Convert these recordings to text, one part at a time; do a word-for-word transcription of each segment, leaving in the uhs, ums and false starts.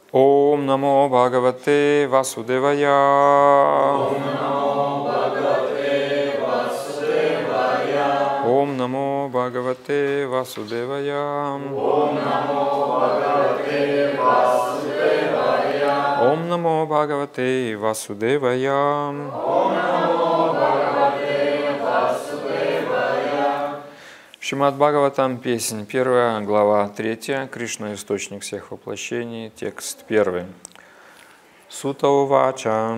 Om Namo Bhagavate Vasudevaya. Om Namo Bhagavate Vasudevaya. Om Namo Bhagavate Vasudevaya. Om Namo Bhagavate Vasudevaya. Om Namo Bhagavate Vasudevaya. Om Namo Bhagavate Vasudevaya. Шримад Бхагаватам, песнь первая, глава третья, Кришна источник всех воплощений, текст первый. Сута увача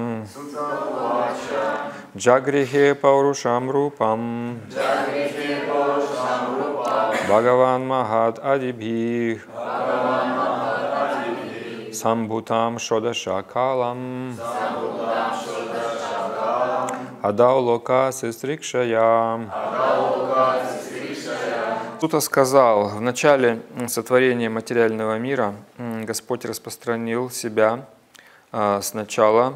Джагрихе Паурушам Рупам Бхагаван Махад Адибхих Самбхутам Шодашакалам Адаулока Систрикшая. Сута сказал: в начале сотворения материального мира Господь распространил себя сначала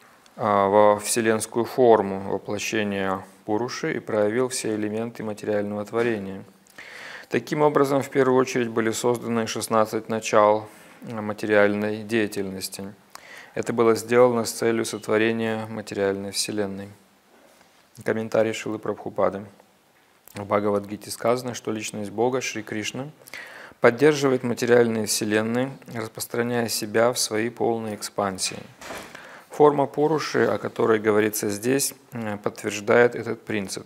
во вселенскую форму воплощения Пуруши и проявил все элементы материального творения. Таким образом, в первую очередь были созданы шестнадцать начал материальной деятельности. Это было сделано с целью сотворения материальной вселенной. Комментарий Шрилы Прабхупады. В Бхагавад-гите сказано, что личность Бога, Шри Кришна, поддерживает материальные вселенные, распространяя себя в своей полной экспансии. Форма Пуруши, о которой говорится здесь, подтверждает этот принцип.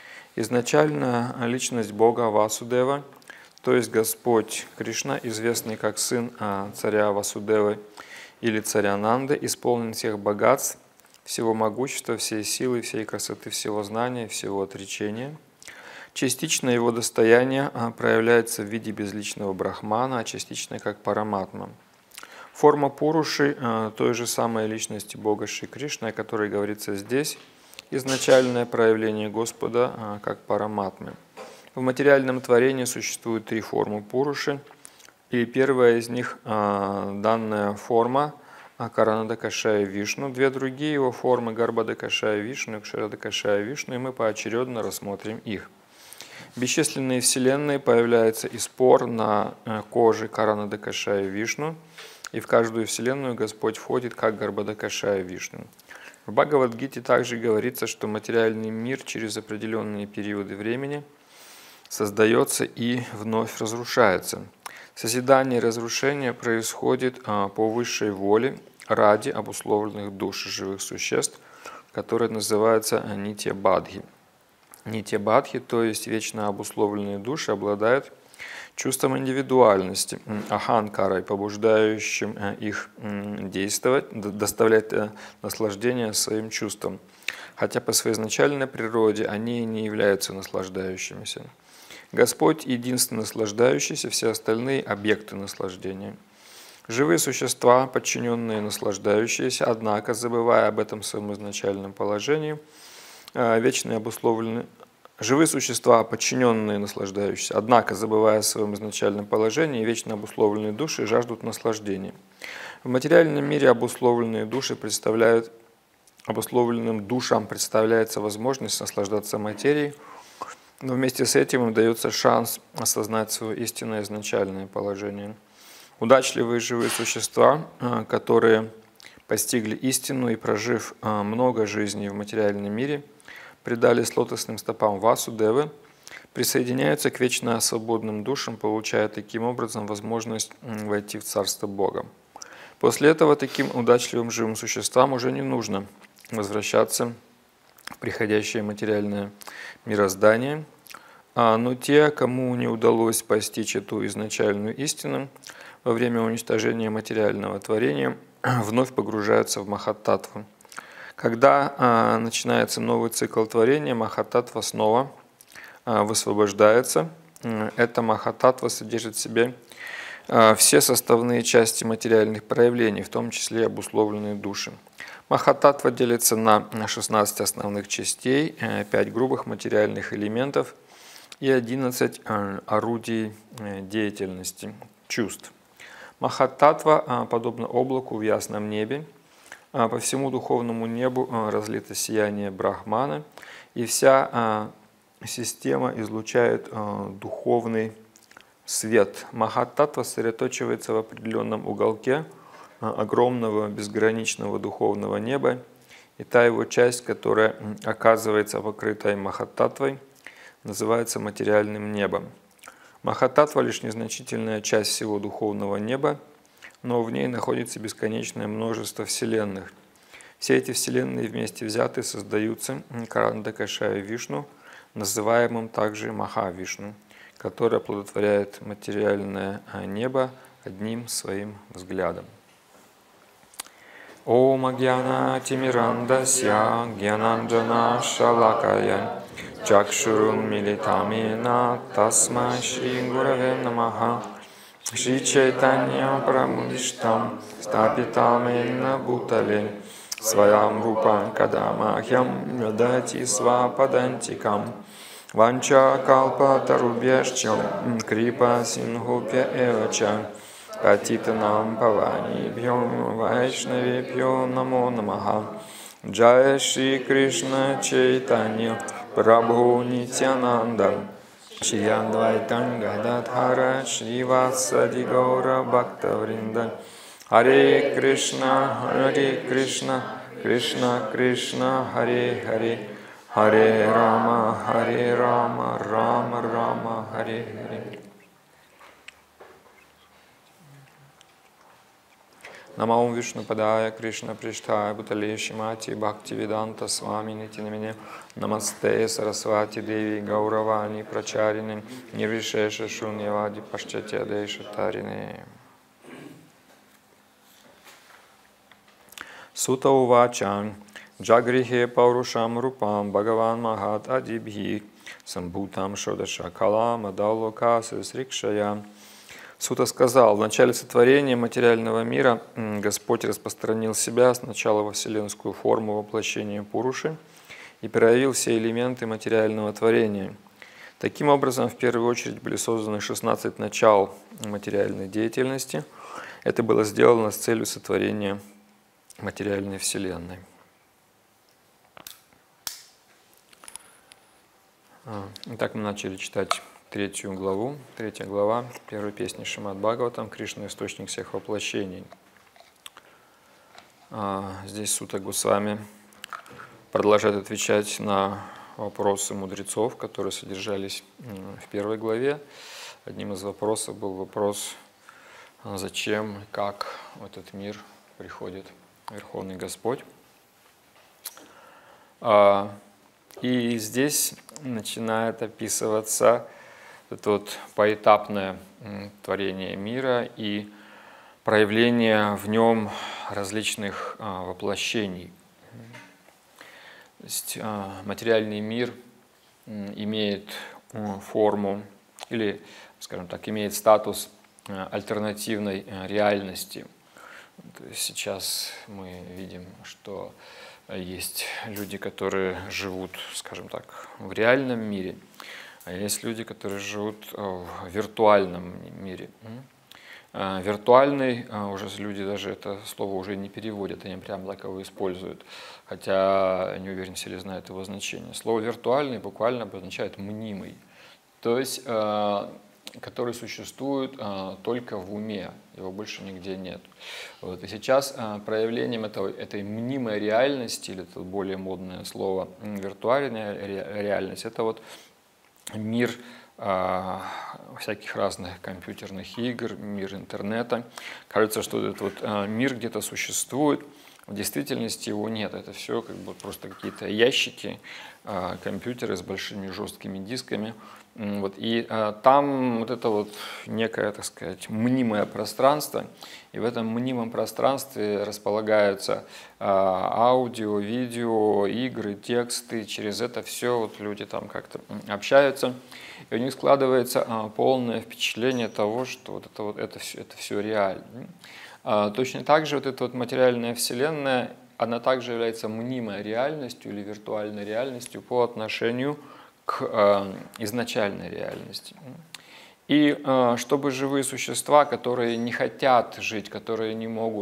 Изначально личность Бога Васудева, то есть Господь Кришна, известный как сын царя Васудевы или царя Нанды, исполнен всех богатств, всего могущества, всей силы, всей красоты, всего знания, всего отречения. Частично его достояние проявляется в виде безличного брахмана, а частично как параматма. Форма Пуруши той же самой личности Бога Шри Кришны, о которой говорится здесь, изначальное проявление Господа как параматмы. В материальном творении существует три формы Пуруши, и первая из них данная форма Каранадакашая Вишну, две другие его формы Гарбадакашая Вишну и Кшарадакашая Вишну, и мы поочередно рассмотрим их. Бесчисленные вселенные появляются из пор на коже Каранадакашая Вишну, и в каждую вселенную Господь входит как Гарбадакашая Вишну. В Бхагавад-гите также говорится, что материальный мир через определенные периоды времени создается и вновь разрушается. Созидание и разрушение происходит по высшей воле ради обусловленных душ живых существ, которые называются нитья-бадхи. Нитья-бадхи, то есть вечно обусловленные души, обладают чувством индивидуальности, аханкарой, побуждающим их действовать, доставлять наслаждение своим чувствам, хотя по своей изначальной природе они не являются наслаждающимися. Господь единственный наслаждающийся, все остальные – объекты наслаждения. Живые существа, подчиненные наслаждающиеся, однако, забывая об этом своем изначальном положении, вечно обусловлены. Живые существа, подчиненные наслаждающиеся, однако, забывая о своем изначальном положении, вечно обусловленные души жаждут наслаждения. В материальном мире обусловленные души представляют, обусловленным душам представляется возможность наслаждаться материей, но вместе с этим им дается шанс осознать свое истинное изначальное положение. Удачливые живые существа, которые постигли истину и, прожив много жизней в материальном мире, предались лотосным стопам Васудевы, присоединяются к вечно свободным душам, получая таким образом возможность войти в Царство Бога. После этого таким удачливым живым существам уже не нужно возвращаться в приходящее материальное мироздание, но те, кому не удалось постичь эту изначальную истину, во время уничтожения материального творения вновь погружаются в Махаттаттву. Когда а, начинается новый цикл творения, Махаттаттва снова а, высвобождается. Эта Махаттаттва содержит в себе а, все составные части материальных проявлений, в том числе обусловленные души. Махаттаттва делится на шестнадцать основных частей, пять грубых материальных элементов и одиннадцать а, орудий деятельности, чувств. Махаттаттва, подобно облаку в ясном небе, по всему духовному небу разлито сияние Брахмана, и вся система излучает духовный свет. Махаттаттва сосредоточивается в определенном уголке огромного безграничного духовного неба, и та его часть, которая оказывается покрытой Махаттатвой, называется материальным небом. Махаттатва — лишь незначительная часть всего духовного неба, но в ней находится бесконечное множество вселенных. Все эти вселенные вместе взятые создаются Карандакашая Вишну, называемым также Махавишну, который оплодотворяет материальное небо одним своим взглядом. Ом Агьяна Тимирандасья Гьянанджана Шалакая Чакшурун Милитамена Тасма Шри Гураве Намаха Шри Чайтанья Прамудиштам Стапитамена Бутале Своям Рупам Кадамахьям Радати Свападантикам Ванча Калпа Тарубьяшчам Крипа Сингупья Эвача Патитанам Павани Бьем Вайшнави Пьо Намо Намаха Джая Шри Кришна Чайтанья Прабху Нитянанда Шри Адвайтам Гададхара Шри Васади Гаура Бхактавринда Харе Кришна Харе Кришна Кришна Кришна Харе Харе Харе Рама Харе Рама Рама Рама Харе Харе. Намаум Вишну Падая Кришна Приштхая Бутале Шимати Бхакти Веданта Свами Нитинамине Намасте Сарасвати Деви Гауравани Прачарини Нирвишеша Шуньявади Пашчатя Дейша Тарине. Сута Увача Джагрихе Паурушам Рупам Бхагаван Махат Адибхи Самбутам Шодаша Калам Адалока Срикшая. Сута сказал: в начале сотворения материального мира Господь распространил себя сначала во вселенскую форму воплощения Пуруши и проявил все элементы материального творения. Таким образом, в первую очередь были созданы шестнадцать начал материальной деятельности. Это было сделано с целью сотворения материальной вселенной. Итак, мы начали читать третью главу, третья глава первой песни Шримад Бхагаватам «Кришна – источник всех воплощений». Здесь Сута Госвами продолжает отвечать на вопросы мудрецов, которые содержались в первой главе. Одним из вопросов был вопрос, зачем и как в этот мир приходит Верховный Господь. И здесь начинает описываться это вот поэтапное творение мира и проявление в нем различных воплощений. То есть материальный мир имеет форму или, скажем так, имеет статус альтернативной реальности. То есть сейчас мы видим, что есть люди, которые живут, скажем так, в реальном мире, а есть люди, которые живут в виртуальном мире. Виртуальный, уже люди даже это слово уже не переводят, они прямо так его используют, хотя не уверен, если знают его значение. Слово виртуальный буквально обозначает мнимый, то есть который существует только в уме, его больше нигде нет. Вот. И сейчас проявлением этого, этой мнимой реальности, или это более модное слово виртуальная реальность, это вот мир э, всяких разных компьютерных игр, мир интернета. Кажется, что этот вот э, мир где-то существует, в действительности его нет. Это все как бы просто какие-то ящики, э, компьютеры с большими жесткими дисками. Вот, и э, там вот это вот некое, так сказать, мнимое пространство, и в этом мнимом пространстве располагаются э, аудио, видео, игры, тексты, через это все вот люди там как-то общаются, и у них складывается э, полное впечатление того, что вот это вот это все, это все реально. Э, точно так же вот эта вот материальная вселенная, она также является мнимой реальностью или виртуальной реальностью по отношению к э, изначальной реальности. И э, чтобы живые существа, которые не хотят жить, которые не могут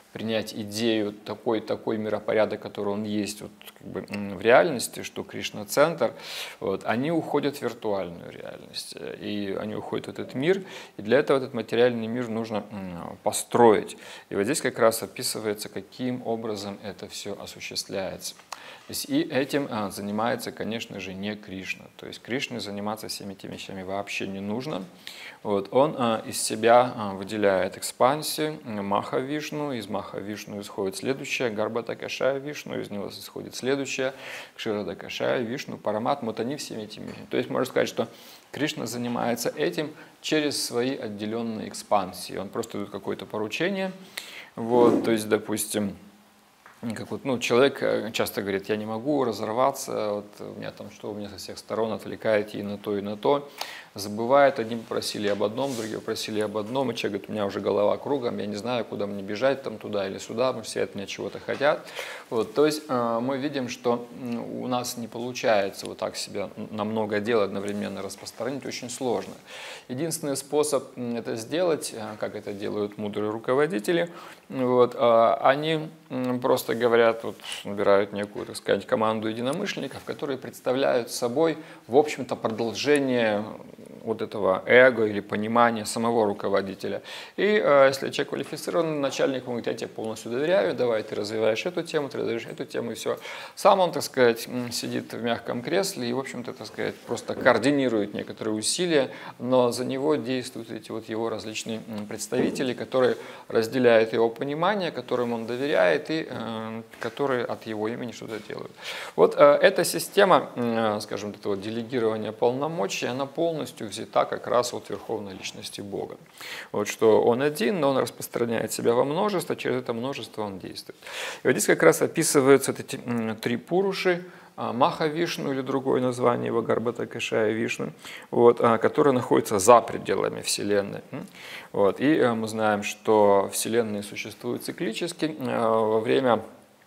принять идею такой, такой миропорядок, который он есть вот, как бы, в реальности, что Кришна-центр, вот, они уходят в виртуальную реальность, и они уходят в этот мир, и для этого этот материальный мир нужно построить. И вот здесь как раз описывается, каким образом это все осуществляется. То есть и этим а, занимается, конечно же, не Кришна. То есть Кришне заниматься всеми этими вещами вообще не нужно. Вот, он а, из себя а, выделяет экспансию Маха-Вишну, из Маха-Вишну исходит следующее, Гарбхата-Кашая-Вишну, из него исходит следующее, Кширада-Кашая-Вишну, Параматма, вот они всеми этими. То есть можно сказать, что Кришна занимается этим через свои отделенные экспансии. Он просто дает какое-то поручение. Вот, то есть, допустим, как вот, ну, человек часто говорит, я не могу разорваться, вот у меня там что, у меня со всех сторон отвлекает и на то, и на то. Забывает, одни попросили об одном, другие попросили об одном, и человек говорит, у меня уже голова кругом, я не знаю, куда мне бежать, там туда или сюда, мы все от меня чего-то хотят. Вот, то есть мы видим, что у нас не получается вот так себя на много дел одновременно распространить, очень сложно. Единственный способ это сделать, как это делают мудрые руководители, вот, они просто говорят, вот, набирают некую, так сказать, команду единомышленников, которые представляют собой, в общем-то, продолжение вот этого эго или понимания самого руководителя. И э, если человек квалифицированный начальник, он говорит, я тебе полностью доверяю, давай ты развиваешь эту тему, ты развиваешь эту тему, и все. Сам он, так сказать, сидит в мягком кресле и, в общем-то, так сказать, просто координирует некоторые усилия, но за него действуют эти вот его различные представители, которые разделяют его понимание, которым он доверяет и э, которые от его имени что-то делают. Вот э, эта система, э, скажем, этого делегирования полномочий, она полностью взята как раз от Верховной Личности Бога. Вот что он один, но он распространяет себя во множество, через это множество он действует. И вот здесь как раз описываются эти три пуруши, Маха-Вишну или другое название его Гарбхата-Кашая-Вишну, вот, которые находятся за пределами Вселенной. Вот, и мы знаем, что Вселенная существует циклически во время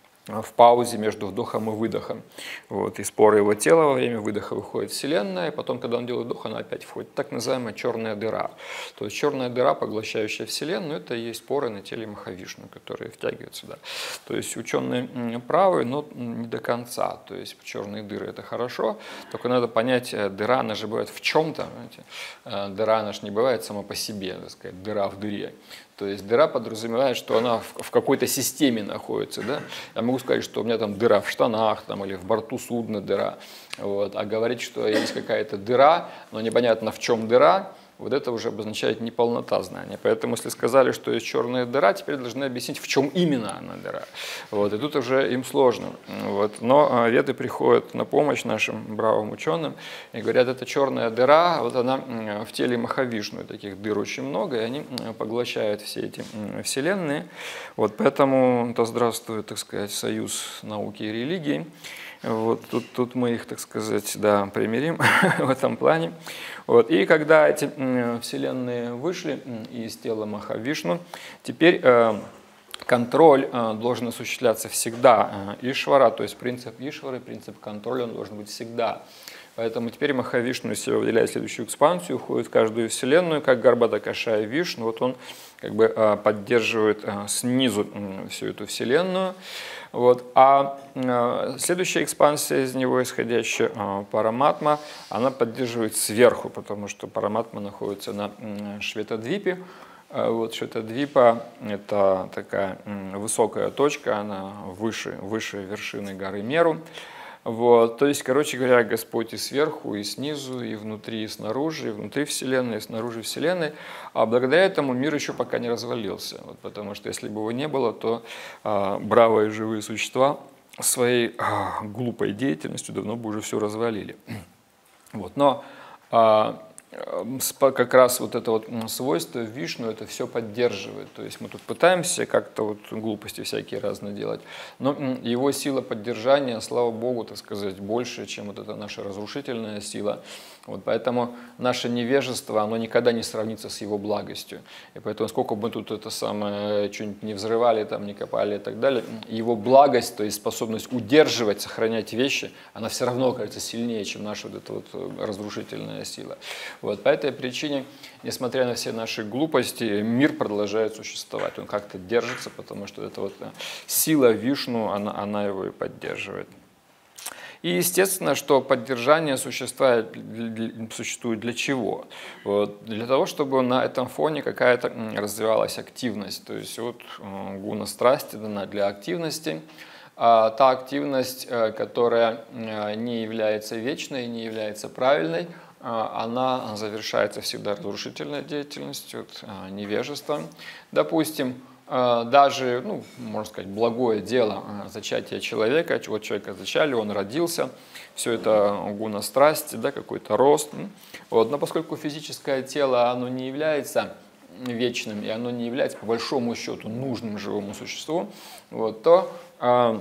в паузе между вдохом и выдохом. Вот, из пора его тела во время выдоха выходит Вселенная, и потом, когда он делает вдох, она опять входит. Так называемая черная дыра. То есть черная дыра, поглощающая Вселенную, это и есть поры на теле Махавишну, которые втягивают сюда. То есть ученые правы, но не до конца. То есть черные дыры это хорошо, только надо понять, дыра, она же бывает в чем-то. Знаете? Дыра, она же не бывает сама по себе, так сказать, дыра в дыре. То есть дыра подразумевает, что она в, в какой-то системе находится. Да? Я могу сказать, что у меня там дыра в штанах там, или в борту судна дыра. Вот. А говорить, что есть какая-то дыра, но непонятно в чем дыра, вот это уже обозначает неполнота знания. Поэтому, если сказали, что есть черная дыра, теперь должны объяснить, в чем именно она дыра. Вот. И тут уже им сложно. Вот. Но веды приходят на помощь нашим бравым ученым и говорят, это черная дыра, вот она в теле Махавишну, таких дыр очень много, и они поглощают все эти вселенные. Вот. Поэтому да здравствует, так сказать, союз науки и религии. Вот тут, тут мы их, так сказать, да, примирим в этом плане. Вот. И когда эти э, вселенные вышли из тела Махавишну, теперь э, контроль э, должен осуществляться всегда э, Ишвара, то есть принцип Ишвары, принцип контроля, он должен быть всегда. Поэтому теперь Махавишну из себя выделяет следующую экспансию, уходит в каждую вселенную, как Гарбхата-Кашая-Вишну. Вот он как бы э, поддерживает э, снизу э, всю эту вселенную. Вот. А э, следующая экспансия из него, исходящая э, Параматма, она поддерживает сверху, потому что Параматма находится на э, Шветадвипе. Э, вот Шветадвипа – это такая э, высокая точка, она выше, выше вершины горы Меру. Вот. То есть, короче говоря, Господь и сверху, и снизу, и внутри, и снаружи, и внутри Вселенной, и снаружи Вселенной. А благодаря этому мир еще пока не развалился. Вот, потому что если бы его не было, то а, бравые живые существа своей а, глупой деятельностью давно бы уже все развалили. Вот. Но а, как раз вот это вот свойство Вишну это все поддерживает. То есть мы тут пытаемся как-то вот глупости всякие разные делать, но его сила поддержания, слава Богу, так сказать, больше, чем вот эта наша разрушительная сила. Вот поэтому наше невежество, оно никогда не сравнится с его благостью. И поэтому, сколько бы мы тут это самое, что-нибудь не взрывали, там, не копали и так далее, его благость, то есть способность удерживать, сохранять вещи, она все равно окажется сильнее, чем наша вот эта вот разрушительная сила. Вот, по этой причине, несмотря на все наши глупости, мир продолжает существовать. Он как-то держится, потому что эта вот сила Вишну, она, она его и поддерживает. И естественно, что поддержание существует для, существует для чего? Вот, для того, чтобы на этом фоне какая-то развивалась активность. То есть вот гуна страсти дана для активности. А та активность, которая не является вечной, не является правильной, она завершается всегда разрушительной деятельностью, вот, невежеством. Допустим, даже, ну, можно сказать, благое дело зачатия человека, вот человека зачали, он родился, все это гуна страсти, да, какой-то рост. Вот. Но поскольку физическое тело, оно не является вечным, и оно не является, по большому счету, нужным живому существу, вот, то э,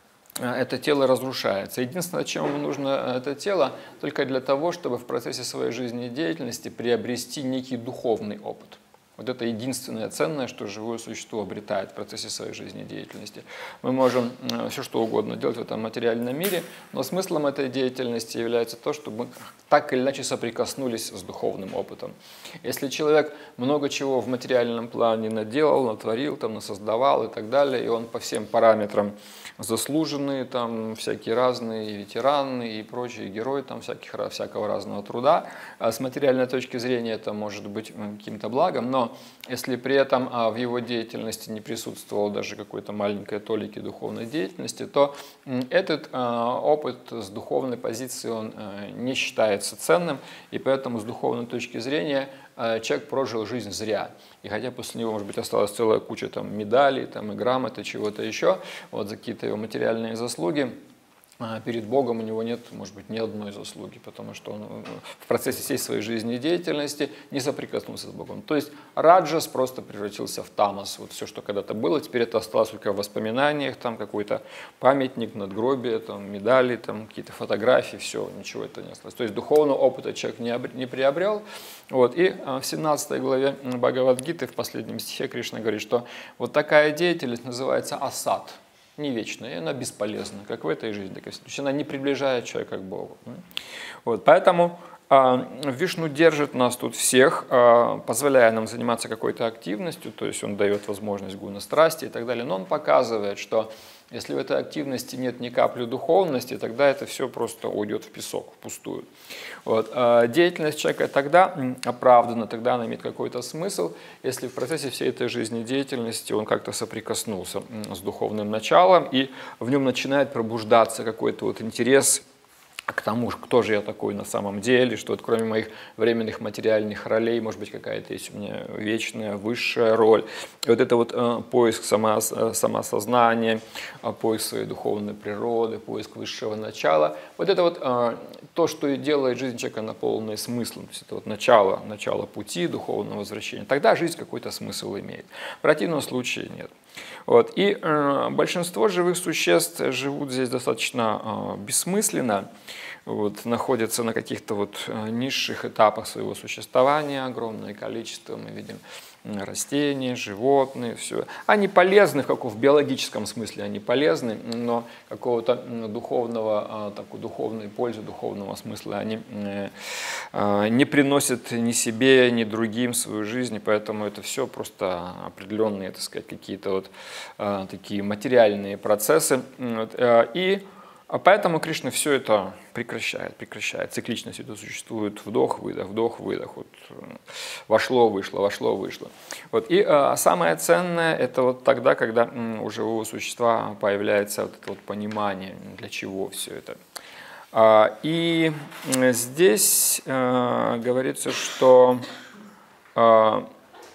это тело разрушается. Единственное, чем ему нужно это тело, только для того, чтобы в процессе своей жизнедеятельности приобрести некий духовный опыт. Вот это единственное ценное, что живое существо обретает в процессе своей жизнедеятельности. Мы можем все что угодно делать в этом материальном мире, но смыслом этой деятельности является то, чтобы мы так или иначе соприкоснулись с духовным опытом. Если человек много чего в материальном плане наделал, натворил, там, насоздавал и так далее, и он по всем параметрам заслуженные, там, всякие разные ветераны и прочие герои там, всяких, всякого разного труда, а с материальной точки зрения это может быть каким-то благом, но если при этом в его деятельности не присутствовало даже какой-то маленькой толики духовной деятельности, то этот опыт с духовной позиции он не считается ценным, и поэтому с духовной точки зрения человек прожил жизнь зря. И хотя после него, может быть, осталась целая куча там, медалей, там, и грамот, и чего-то еще, вот, за какие-то его материальные заслуги, перед Богом у него нет, может быть, ни одной заслуги, потому что он в процессе всей своей жизнедеятельности не соприкоснулся с Богом. То есть раджас просто превратился в тамас. Вот все, что когда-то было, теперь это осталось только в воспоминаниях, там какой-то памятник, надгробие, там, медали, там, какие-то фотографии, все, ничего это не осталось. То есть духовного опыта человек не, об... не приобрел. Вот. И в семнадцатой главе Бхагавад-гиты в последнем стихе Кришна говорит, что вот такая деятельность называется асад. Не вечная, и она бесполезна, как в этой жизни, так и в следующей. Она не приближает человека к Богу. Вот, поэтому э, Вишну держит нас тут всех, э, позволяя нам заниматься какой-то активностью, то есть он дает возможность гуна страсти и так далее, но он показывает, что если в этой активности нет ни капли духовности, тогда это все просто уйдет в песок, впустую. Вот. А деятельность человека тогда оправдана, тогда она имеет какой-то смысл, если в процессе всей этой жизнедеятельности он как-то соприкоснулся с духовным началом, и в нем начинает пробуждаться какой-то вот интерес к тому, кто же я такой на самом деле, что вот кроме моих временных материальных ролей, может быть, какая-то есть у меня вечная, высшая роль. И вот это вот э, поиск само, самосознания, э, поиск своей духовной природы, поиск высшего начала, вот это вот э, то, что и делает жизнь человека наполненной смыслом, то есть это вот начало, начало пути духовного возвращения, тогда жизнь какой-то смысл имеет. В противном случае нет. Вот. И э, большинство живых существ живут здесь достаточно э, бессмысленно, вот, находятся на каких-то вот низших этапах своего существования, огромное количество, мы видим, растения, животные, все. Они полезны в, каком, в биологическом смысле, они полезны, но какого-то духовного, такой духовной пользы, духовного смысла они не приносят ни себе, ни другим в свою жизнь, и поэтому это все просто определенные, так сказать, какие-то вот такие материальные процессы. И поэтому Кришна все это прекращает, прекращает. Цикличность это существует, вдох, выдох, вдох, выдох. Вот, вошло, вышло, вошло, вышло. Вот. И а, самое ценное это вот тогда, когда м, у живого существа появляется вот это вот понимание, для чего все это. А, и здесь а, говорится, что а,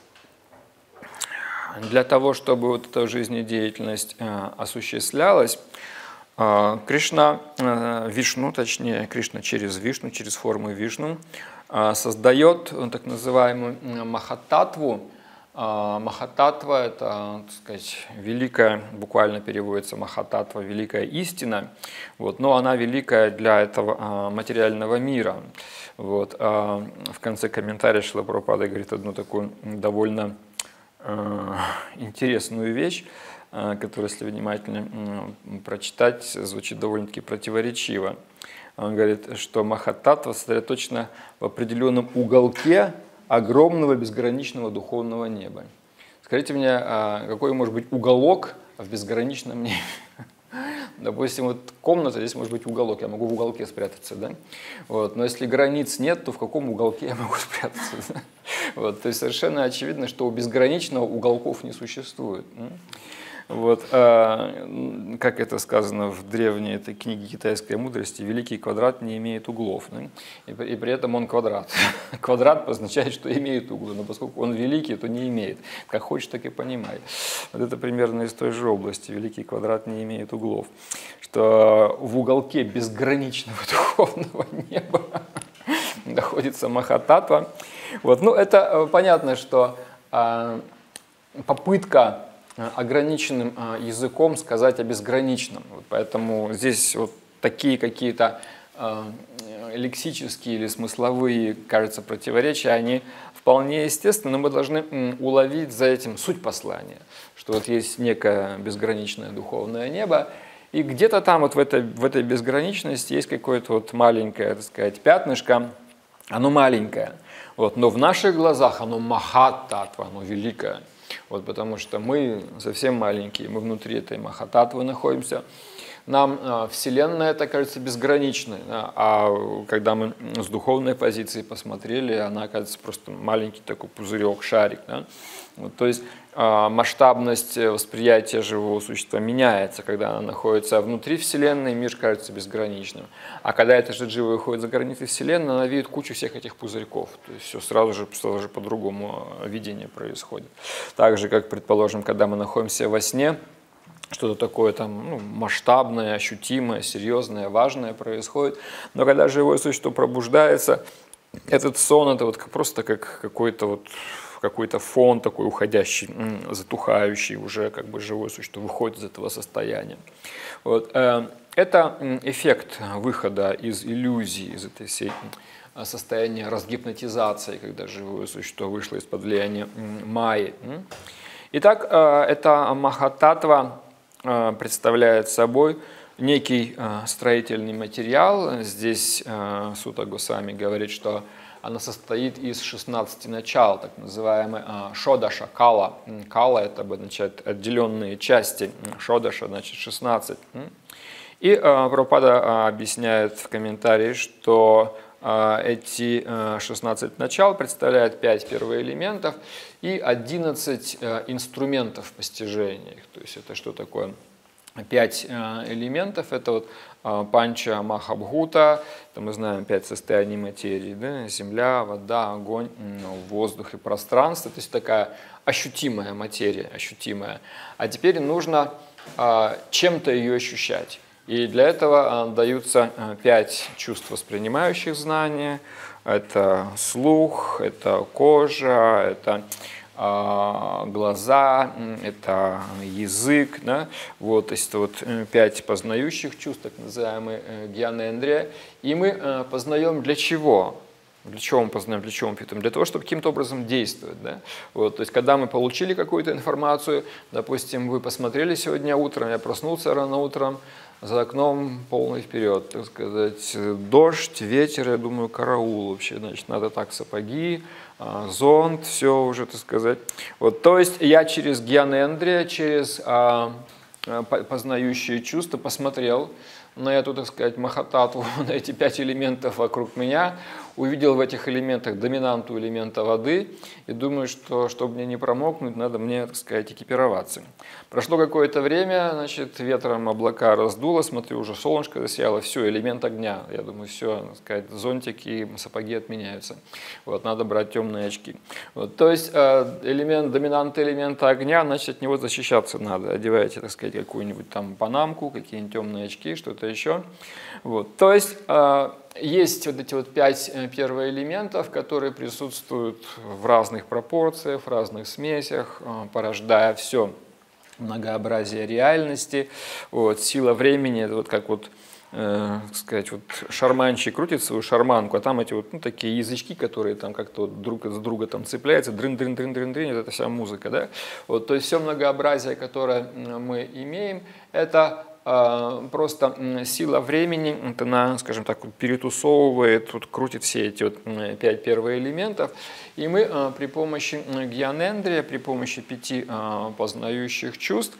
для того, чтобы вот эта жизнедеятельность а, осуществлялась, Кришна, Вишну, точнее, Кришна через Вишну, через формы Вишну, создает так называемую Махататтву. Махататтва – это, так сказать, великая, буквально переводится Махататтва, великая истина, вот, но она великая для этого материального мира. Вот. В конце комментария Шрила Прабхупада говорит одну такую довольно интересную вещь, которую, если внимательно прочитать, звучит довольно-таки противоречиво. Он говорит, что Махататтва сосредоточена в определенном уголке огромного безграничного духовного неба. Скажите мне, какой может быть уголок в безграничном небе? Допустим, вот комната, здесь может быть уголок, я могу в уголке спрятаться, да? Вот. Но если границ нет, то в каком уголке я могу спрятаться? Да? Вот. То есть совершенно очевидно, что у безграничного уголков не существует. Вот, а, как это сказано в древней этой книге китайской мудрости, великий квадрат не имеет углов, да? и, и при этом он квадрат. Квадрат означает, что имеет углы, но поскольку он великий, то не имеет. Как хочешь, так и понимай. Вот это примерно из той же области. Великий квадрат не имеет углов. Что в уголке безграничного духовного неба находится Махататтва. Вот, ну, это понятно, что а, попытка ограниченным языком сказать о безграничном. Вот поэтому здесь вот такие какие-то э, лексические или смысловые, кажется, противоречия, они вполне естественны, но мы должны уловить за этим суть послания, что вот есть некое безграничное духовное небо, и где-то там вот в этой, в этой безграничности есть какое-то вот маленькое, так сказать, пятнышко, оно маленькое, вот, но в наших глазах оно Махаттаттва, оно великое. Вот, потому что мы совсем маленькие, мы внутри этой Махататтвы находимся. Нам э, Вселенная, это кажется безграничной, да? А когда мы с духовной позиции посмотрели, она, кажется, просто маленький такой пузырек, шарик. Да? Вот, то есть э, масштабность восприятия живого существа меняется, когда она находится внутри Вселенной, мир кажется безграничным. А когда это же живое выходит за границы Вселенной, она видит кучу всех этих пузырьков. То есть все сразу же, сразу же по-другому видение происходит. Так же, как, предположим, когда мы находимся во сне, что-то такое там, ну, масштабное, ощутимое, серьезное, важное происходит. Но когда живое существо пробуждается, этот сон, это вот просто как какой-то вот какой-то фон такой уходящий, затухающий, уже как бы живое существо выходит из этого состояния. Вот. Это эффект выхода из иллюзии, из этой всей состояния разгипнотизации, когда живое существо вышло из-под влияния майи. Итак, эта Махататтва представляет собой некий строительный материал. Здесь Сута Госвами говорит, что она состоит из шестнадцати начал, так называемой шодаша, кала. Кала – это обозначает отделенные части, шодаша – значит шестнадцать. И Прабхупада объясняет в комментарии, что эти шестнадцать начал представляют пять первоэлементов и одиннадцать инструментов постижения. То есть это что такое? Пять элементов – это вот панча махабхута, это мы знаем пять состояний материи, да? Земля, вода, огонь, воздух и пространство. То есть такая ощутимая материя, ощутимая. А теперь нужно чем-то ее ощущать. И для этого даются пять чувств, воспринимающих знания. Это слух, это кожа, это глаза, это язык, да? Вот, то есть вот пять познающих чувств, так называемые гьяна-индрия. И мы познаем для чего? Для чего мы познаем, для чего мы питаем? Для того, чтобы каким-то образом действовать. Да? Вот, то есть, когда мы получили какую-то информацию, допустим, вы посмотрели сегодня утром, я проснулся рано утром, за окном полный вперед, так сказать, дождь, ветер, я думаю, караул вообще, значит, надо так, сапоги, зонт, все уже, так сказать. Вот, то есть, я через гьяна-индрия, через а, познающие чувства посмотрел на эту, так сказать, Махататтву, на эти пять элементов вокруг меня, увидел в этих элементах доминанту элемента воды и думаю, что, чтобы мне не промокнуть, надо мне, так сказать, экипироваться. Прошло какое-то время, значит, ветром облака раздуло, смотрю, уже солнышко засияло, все, элемент огня. Я думаю, все, так сказать, зонтик и сапоги отменяются. Вот, надо брать темные очки. Вот, то есть элемент, доминанта элемента огня, значит, от него защищаться надо. Одеваете, так сказать, какую-нибудь там панамку, какие-нибудь темные очки, что-то еще. Вот, то есть есть вот эти вот пять первоэлементов, которые присутствуют в разных пропорциях, в разных смесях, порождая все многообразие реальности. Вот, сила времени, это вот как вот, э, так сказать, вот шарманщик крутит свою шарманку, а там эти вот, ну, такие язычки, которые там как-то вот друг от друга там цепляются, дрын-дрын-дрын-дрын-дрын, это вся музыка, да? Вот, то есть все многообразие, которое мы имеем, это просто сила времени, вот она, скажем так, перетусовывает, тут крутит все эти вот пять первых элементов. И мы при помощи гьянендрия, при помощи пяти познающих чувств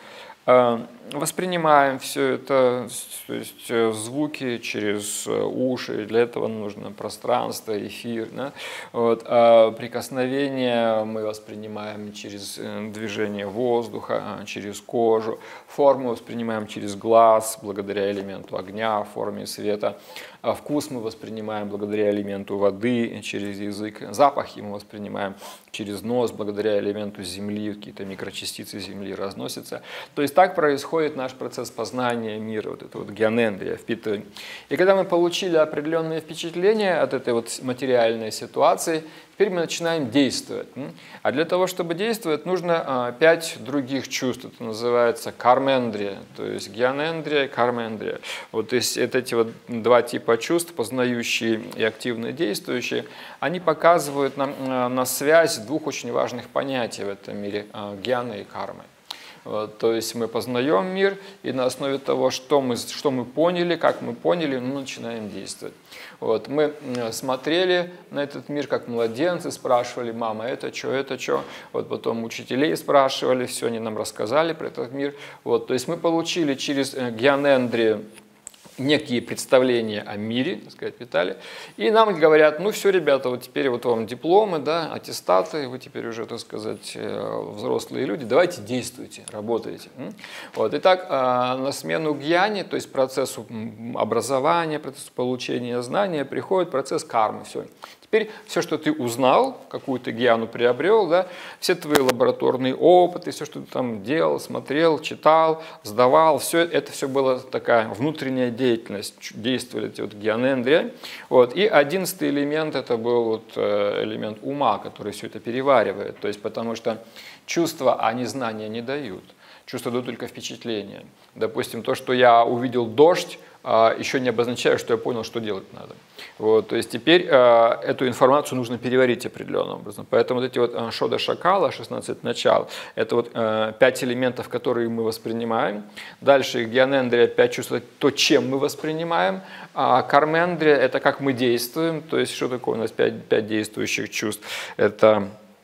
воспринимаем все это, то есть звуки через уши, для этого нужно пространство, эфир. Да? Вот. А прикосновение мы воспринимаем через движение воздуха, через кожу, форму воспринимаем через глаз, благодаря элементу огня в форме света, а вкус мы воспринимаем благодаря элементу воды, через язык, запахи мы воспринимаем через нос, благодаря элементу земли, какие-то микрочастицы земли разносятся. То есть так происходит наш процесс познания мира, вот это вот гьянендрия, впитывание. И когда мы получили определенные впечатления от этой вот материальной ситуации, теперь мы начинаем действовать. А для того, чтобы действовать, нужно пять других чувств. Это называется кармендрия, то есть гьянендрия и кармендрия. Вот, то есть это эти вот два типа чувств, познающие и активно действующие, они показывают нам на связь двух очень важных понятий в этом мире – гьяны и кармы. Вот, то есть мы познаем мир, и на основе того, что мы, что мы поняли, как мы поняли, мы начинаем действовать. Вот, мы смотрели на этот мир как младенцы, спрашивали: мама, это что, это что? Вот потом учителей спрашивали, все, они нам рассказали про этот мир. Вот, то есть мы получили через гьянендрию некие представления о мире, так сказать, питали. И нам говорят: ну все, ребята, вот теперь вот вам дипломы, да, аттестаты, вы теперь уже, так сказать, взрослые люди, давайте действуйте, работайте. Вот. Итак, на смену гьяне, то есть процессу образования, процессу получения знания, приходит процесс кармы. Все. Теперь все, что ты узнал, какую-то гьяну приобрел, да, все твои лабораторные опыты, все, что ты там делал, смотрел, читал, сдавал, все это все было такая внутренняя деятельность, действовали эти вот гьянендрия. Вот. И одиннадцатый элемент — это был вот элемент ума, который все это переваривает, то есть потому что чувства, они знания не дают. Чувства дают только впечатления. Допустим, то, что я увидел дождь, еще не обозначает, что я понял, что делать надо. Вот, то есть теперь э, эту информацию нужно переварить определенным образом. Поэтому вот эти вот шода шакала, шестнадцать начал, это вот э, пять элементов, которые мы воспринимаем. Дальше гьянендрия, пять чувств, то, чем мы воспринимаем. А кармендрия — это как мы действуем. То есть что такое у нас пять, пять действующих чувств? Это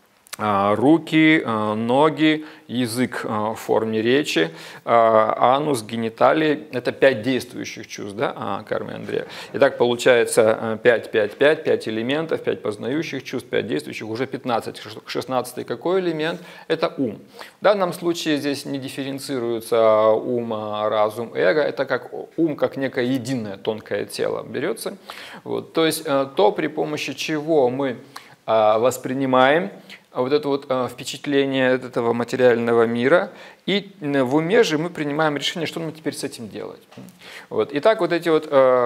руки, ноги, язык в форме речи, анус, гениталии – это пять действующих чувств, да, кармендрия. Итак, получается пять, пять, пять, пять элементов, пять познающих чувств, пять действующих, уже пятнадцать. шестнадцатый какой элемент? Это ум. В данном случае здесь не дифференцируется ум, разум, эго. Это как ум, как некое единое тонкое тело берется. Вот. То есть то, при помощи чего мы воспринимаем вот это вот впечатление этого материального мира, и в уме же мы принимаем решение, что мы теперь с этим делать. Вот. Итак, вот эти вот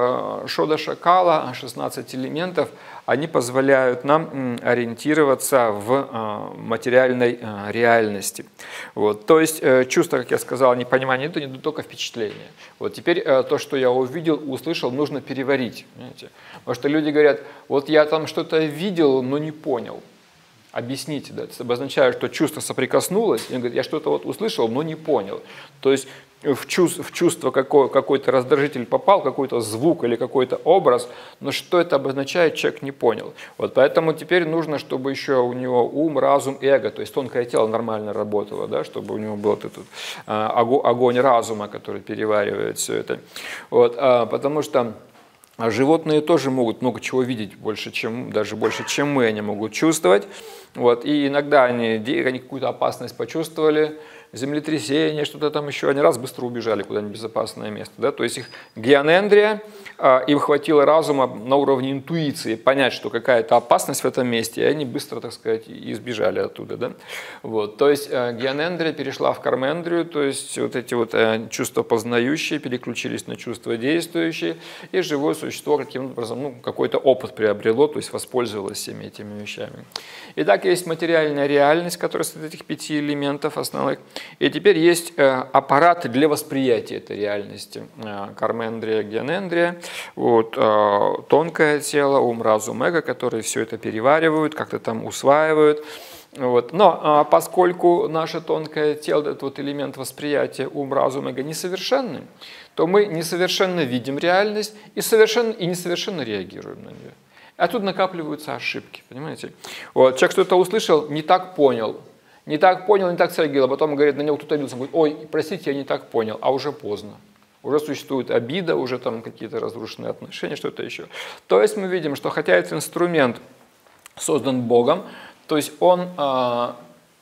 шода шакала, шестнадцать элементов, они позволяют нам ориентироваться в материальной реальности. Вот. То есть чувство, как я сказал, непонимание, это не только впечатление. Вот теперь то, что я увидел, услышал, нужно переварить. Понимаете? Потому что люди говорят: вот я там что-то видел, но не понял. Объясните, да, это обозначает, что чувство соприкоснулось, и он говорит: я что-то вот услышал, но не понял. То есть в чувство, в чувство какой, какой-то раздражитель попал, какой-то звук или какой-то образ, но что это обозначает, человек не понял. Вот поэтому теперь нужно, чтобы еще у него ум, разум, эго, то есть тонкое тело нормально работало, да, чтобы у него был этот а, огонь разума, который переваривает все это. Вот, а, потому что А животные тоже могут много чего видеть, больше, чем, даже больше, чем мы, они могут чувствовать. Вот. И иногда они, они какую-то опасность почувствовали, землетрясение, что-то там еще, они раз быстро убежали куда-нибудь в безопасное место. Да? То есть их гьянендрия, им хватило разума на уровне интуиции понять, что какая-то опасность в этом месте, и они быстро, так сказать, избежали оттуда. Да? Вот. То есть гьянендрия перешла в кармендрию, то есть вот эти вот чувства познающие переключились на чувства действующие, и живое существо каким-то образом, ну, какой-то опыт приобрело, то есть воспользовалось всеми этими вещами. Итак, есть материальная реальность, которая состоит из этих пяти элементов основных. И теперь есть аппараты для восприятия этой реальности. Кармендрия, гьянендрия, вот, тонкое тело, ум, разум, эго, которые все это переваривают, как-то там усваивают. Вот. Но а, поскольку наше тонкое тело, этот вот элемент восприятия, ум, разум, эго несовершенны, то мы несовершенно видим реальность и, совершенно, и несовершенно реагируем на нее. А тут накапливаются ошибки, понимаете? Вот. Человек что-то услышал, не так понял, не так понял, не так среагировал, а потом говорит, на него кто-то обиделся, говорит, ой, простите, я не так понял, а уже поздно. Уже существует обида, уже там какие-то разрушенные отношения, что-то еще. То есть мы видим, что хотя этот инструмент создан Богом, то есть он э,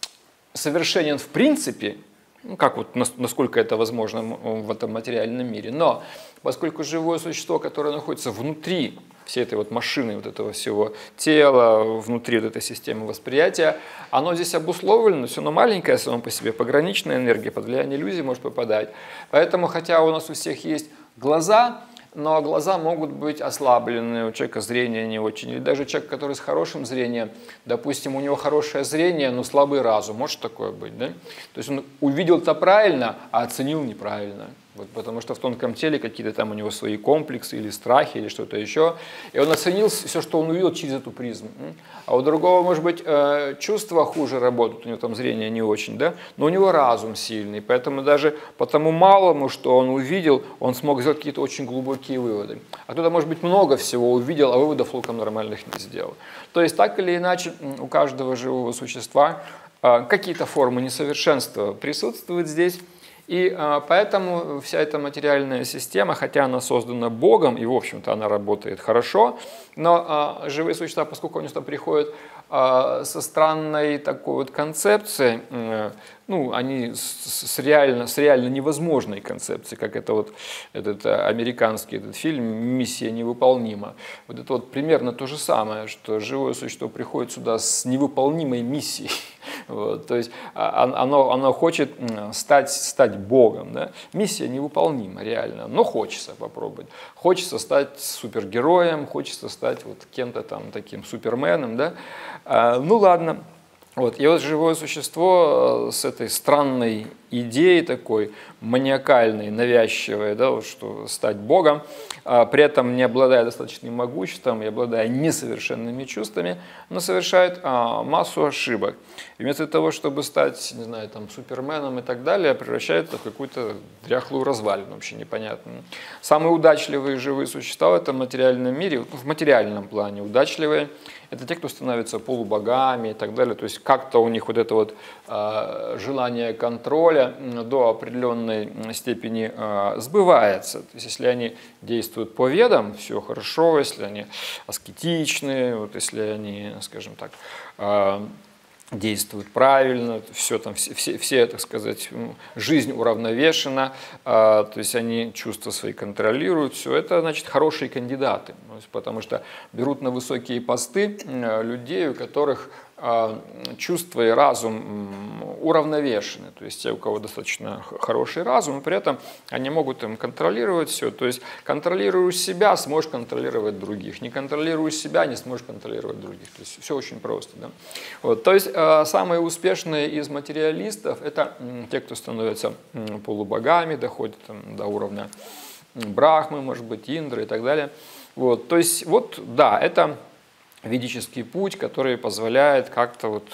совершенен в принципе, ну, как вот насколько это возможно в этом материальном мире, но поскольку живое существо, которое находится внутри всей этой вот машины, вот этого всего тела, внутри вот этой системы восприятия, оно здесь обусловлено, все равно маленькое само по себе, пограничная энергия, под влияние иллюзии может попадать. Поэтому, хотя у нас у всех есть глаза, но глаза могут быть ослаблены, у человека зрение не очень. Или даже человек, который с хорошим зрением, допустим, у него хорошее зрение, но слабый разум. Может такое быть, да? То есть он увидел это правильно, а оценил неправильно. Вот, потому что в тонком теле какие-то там у него свои комплексы или страхи, или что-то еще. И он оценил все, что он увидел через эту призму. А у другого, может быть, чувства хуже работают, у него там зрение не очень, да? Но у него разум сильный. Поэтому даже по тому малому, что он увидел, он смог сделать какие-то очень глубокие выводы. А кто-то, может быть, много всего увидел, а выводов толком нормальных не сделал. То есть, так или иначе, у каждого живого существа какие-то формы несовершенства присутствуют здесь. И а, поэтому вся эта материальная система, хотя она создана Богом, и в общем-то она работает хорошо, но а, живые существа, поскольку они сюда приходят а, со странной такой вот концепцией, а, ну, они с, с, реально, с реально невозможной концепцией, как это вот этот американский этот фильм «Миссия невыполнима». Вот это вот примерно то же самое, что живое существо приходит сюда с невыполнимой миссией. Вот, то есть оно, оно хочет стать, стать Богом. Да? Миссия невыполнима реально, но хочется попробовать. Хочется стать супергероем, хочется стать вот кем-то там таким суперменом. Да? А, ну ладно. Вот. И вот живое существо с этой странной идеей такой, маниакальной, навязчивой, да, вот, что стать Богом, а, при этом не обладая достаточным могуществом и обладая несовершенными чувствами, но совершает а, массу ошибок. И вместо того, чтобы стать, не знаю, там, суперменом и так далее, превращает это в какую-то дряхлую развалину, вообще непонятную. Самые удачливые живые существа в этом материальном мире, в материальном плане удачливые, это те, кто становится полубогами и так далее. То есть как-то у них вот это вот э, желание контроля до определенной степени э, сбывается. То есть если они действуют по ведам, все хорошо, если они аскетичны, вот если они, скажем так, э, действуют правильно, все там, все, все, все, так сказать, жизнь уравновешена, а, то есть они чувства свои контролируют, все это, значит, хорошие кандидаты, потому что берут на высокие посты людей, у которых а, чувства и разум уравновешены, то есть те, у кого достаточно хороший разум, и при этом они могут им контролировать все, то есть контролируя себя, сможешь контролировать других, не контролируя себя, не сможешь контролировать других, то есть все очень просто. Да? Вот, то есть самые успешные из материалистов – это те, кто становятся полубогами, доходят там, до уровня Брахмы, может быть, Индры и так далее. Вот, то есть, вот, да, это ведический путь, который позволяет как-то вот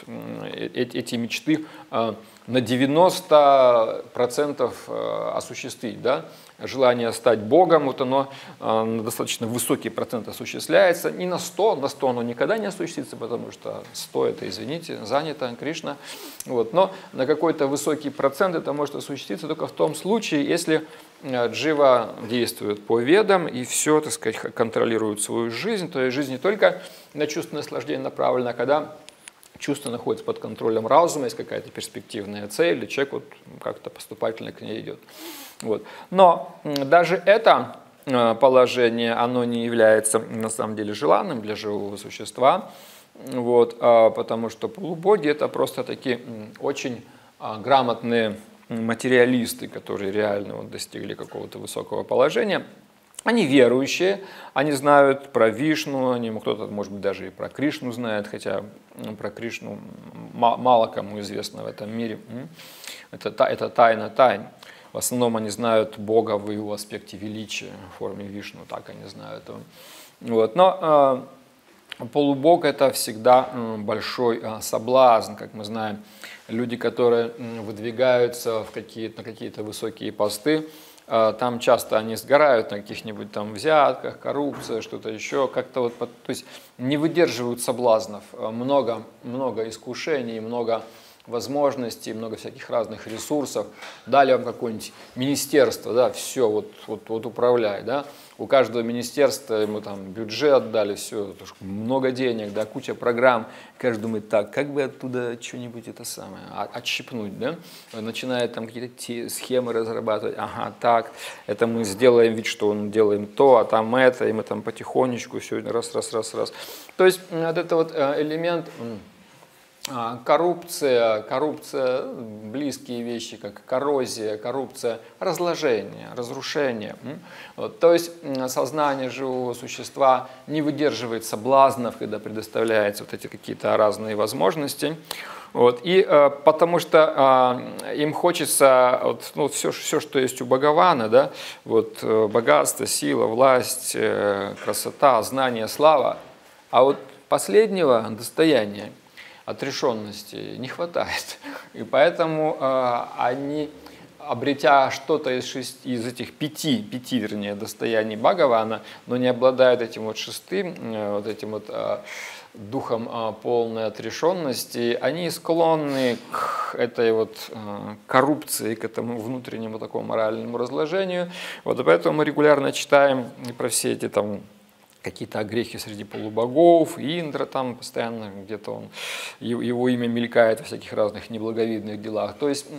эти мечты на девяносто процентов осуществить, да? Желание стать Богом, вот оно на достаточно высокий процент осуществляется, не на сто, на сто оно никогда не осуществится, потому что сто это, извините, занято, Кришна, вот. Но на какой-то высокий процент это может осуществиться только в том случае, если джива действует по ведам и все, так сказать, контролирует свою жизнь, то есть жизнь не только на чувственное наслаждение направлена, а когда чувство находится под контролем разума, есть какая-то перспективная цель, и человек вот как-то поступательно к ней идет. Вот. Но даже это положение, оно не является на самом деле желанным для живого существа, вот, потому что полубоги это просто такие очень грамотные материалисты, которые реально вот достигли какого-то высокого положения. Они верующие, они знают про Вишну, они, кто-то, может быть, даже и про Кришну знает, хотя про Кришну мало кому известно в этом мире. Это, это тайна тайн. В основном они знают Бога в его аспекте величия, в форме Вишну, так они знают его. Вот. Но полубог – это всегда большой соблазн, как мы знаем. Люди, которые выдвигаются в какие-то, на какие-то высокие посты, там часто они сгорают на каких-нибудь там взятках, коррупция, что-то еще, как-то вот, то есть не выдерживают соблазнов, много, много искушений, много возможностей, много всяких разных ресурсов. Дали вам какое-нибудь министерство, да, все, вот, вот, вот управляй, да. У каждого министерства ему там бюджет дали, все, много денег, да, куча программ. Каждый думает, так, как бы оттуда что-нибудь это самое, отщипнуть, да. Начинает там какие-то схемы разрабатывать, ага, так, это мы сделаем вид, что мы делаем то, а там это, и мы там потихонечку все раз, раз, раз, раз. То есть вот это вот элемент... Коррупция, коррупция, близкие вещи, как коррозия, коррупция, разложение, разрушение. Вот, то есть сознание живого существа не выдерживает соблазнов, когда предоставляются вот эти какие-то разные возможности. Вот, и э, потому что э, им хочется вот, ну, все, все, что есть у Бхагавана, да, вот, э, богатство, сила, власть, э, красота, знание, слава, а вот последнего достояния, отрешенности не хватает. И поэтому э, они, обретя что-то из, шести, из этих пяти, пяти, вернее, достояний Бхагавана, но не обладают этим вот шестым, э, вот этим вот э, духом э, полной отрешенности, они склонны к этой вот э, коррупции, к этому внутреннему такому моральному разложению. Вот, и поэтому мы регулярно читаем про все эти там какие-то огрехи среди полубогов, Индра там постоянно где-то он, его имя мелькает во всяких разных неблаговидных делах. То есть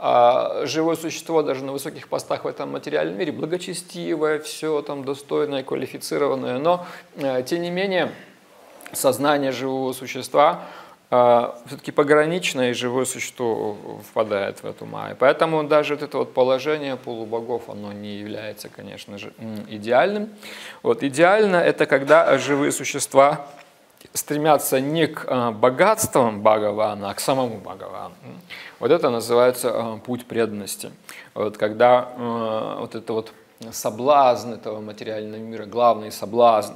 живое существо даже на высоких постах в этом материальном мире благочестивое, все там достойное, квалифицированное, но тем не менее сознание живого существа все-таки пограничное, и живое существо впадает в эту майю. Поэтому даже вот это вот положение полубогов, оно не является, конечно же, идеальным. Вот, идеально это когда живые существа стремятся не к богатствам Бхагавана, а к самому Бхагавану. Вот это называется путь преданности. Вот, когда вот это вот соблазн этого материального мира, главный соблазн,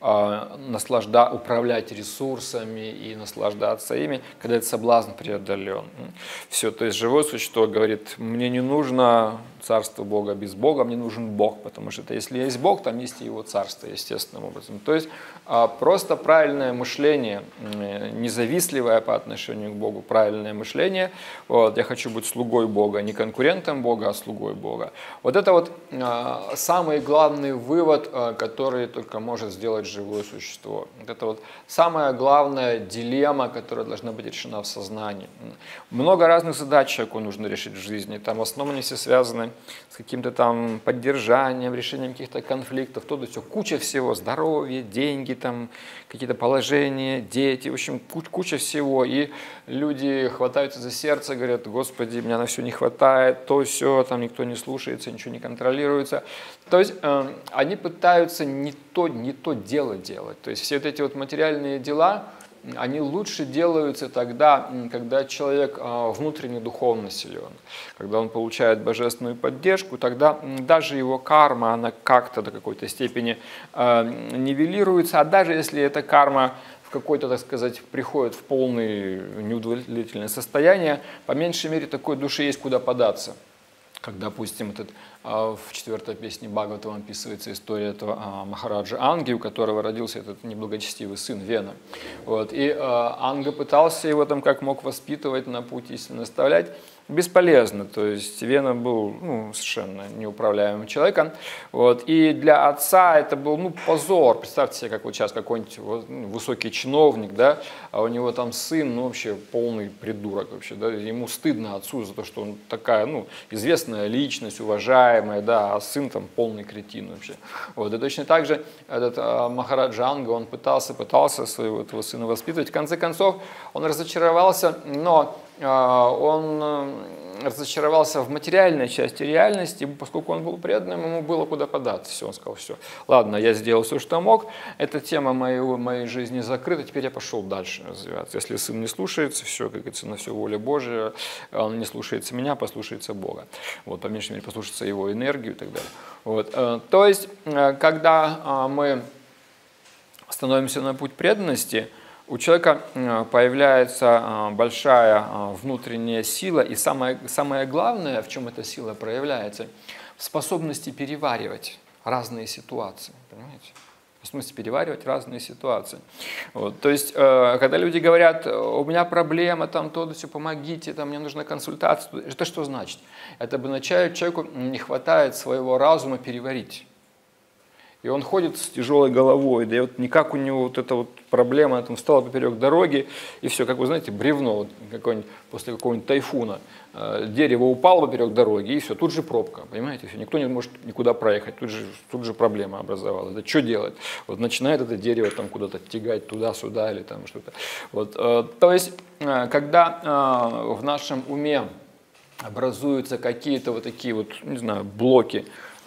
наслажда, управлять ресурсами и наслаждаться ими, когда этот соблазн преодолен. Все, то есть живое существо говорит, мне не нужно царство Бога без Бога, мне нужен Бог, потому что если есть Бог, там есть и его царство, естественным образом. То есть просто правильное мышление, независтливое по отношению к Богу, правильное мышление, вот, я хочу быть слугой Бога, не конкурентом Бога, а слугой Бога. Вот это вот самый главный вывод, который только может сделать живое существо. Это вот самая главная дилемма, которая должна быть решена в сознании. Много разных задач человеку нужно решить в жизни. Там в основном они все связаны с каким-то там поддержанием, решением каких-то конфликтов, то да все, куча всего, здоровье, деньги, там какие-то положения, дети, в общем, куча всего. И люди хватаются за сердце, говорят, Господи, меня на все не хватает, то все, там никто не слушается, ничего не контролируется. То есть э, они пытаются не то, не то дело делать. То есть все вот эти вот материальные дела, они лучше делаются тогда, когда человек внутренне духовно силен, когда он получает божественную поддержку, тогда даже его карма, она как-то до какой-то степени нивелируется, а даже если эта карма в какой-то, так сказать, приходит в полное неудовлетворительное состояние, по меньшей мере такой душе есть куда податься. Как, допустим, этот, в четвертой песне Бхагаватам описывается история этого Махараджа Анги, у которого родился этот неблагочестивый сын Вена. Вот. И Анга пытался его там как мог воспитывать, на путь истинно наставлять. Бесполезно, то есть Вена был ну, совершенно неуправляемым человеком. Вот. И для отца это был ну, позор. Представьте себе, как вот сейчас какой-нибудь высокий чиновник, да, а у него там сын, ну вообще полный придурок вообще. Да. Ему стыдно отцу за то, что он такая ну, известная личность, уважаемая, да, а сын там полный кретин вообще. Вот. И точно так же этот а, Махараджа Анга, он пытался, пытался своего этого сына воспитывать. В конце концов он разочаровался, но он разочаровался в материальной части реальности, поскольку он был преданным, ему было куда податься. Все, он сказал, все, ладно, я сделал все, что мог, эта тема моей, моей жизни закрыта, теперь я пошел дальше развиваться. Если сын не слушается, все, как говорится, на все воля Божия, он не слушается меня, послушается Бога. Вот, по меньшей мере, послушается его энергию и так далее. Вот, то есть, когда мы становимся на путь преданности, у человека появляется большая внутренняя сила, и самое, самое главное, в чем эта сила проявляется, в способности переваривать разные ситуации, понимаете? В смысле переваривать разные ситуации. Вот. То есть, когда люди говорят, у меня проблема, там то, все, помогите, там, мне нужна консультация, это что значит? Это обозначает, человеку не хватает своего разума переварить. И он ходит с тяжелой головой, да и вот никак у него вот эта вот проблема, там встала поперек дороги, и все, как вы знаете, бревно вот, какое-нибудь, после какого-нибудь тайфуна, э, дерево упало поперек дороги, и все, тут же пробка, понимаете, все, никто не может никуда проехать, тут же, тут же проблема образовалась. Да что делать? Вот начинает это дерево там куда-то тягать туда-сюда или там что-то. Вот, э, то есть, э, когда э, в нашем уме образуются какие-то вот такие вот, не знаю, блоки,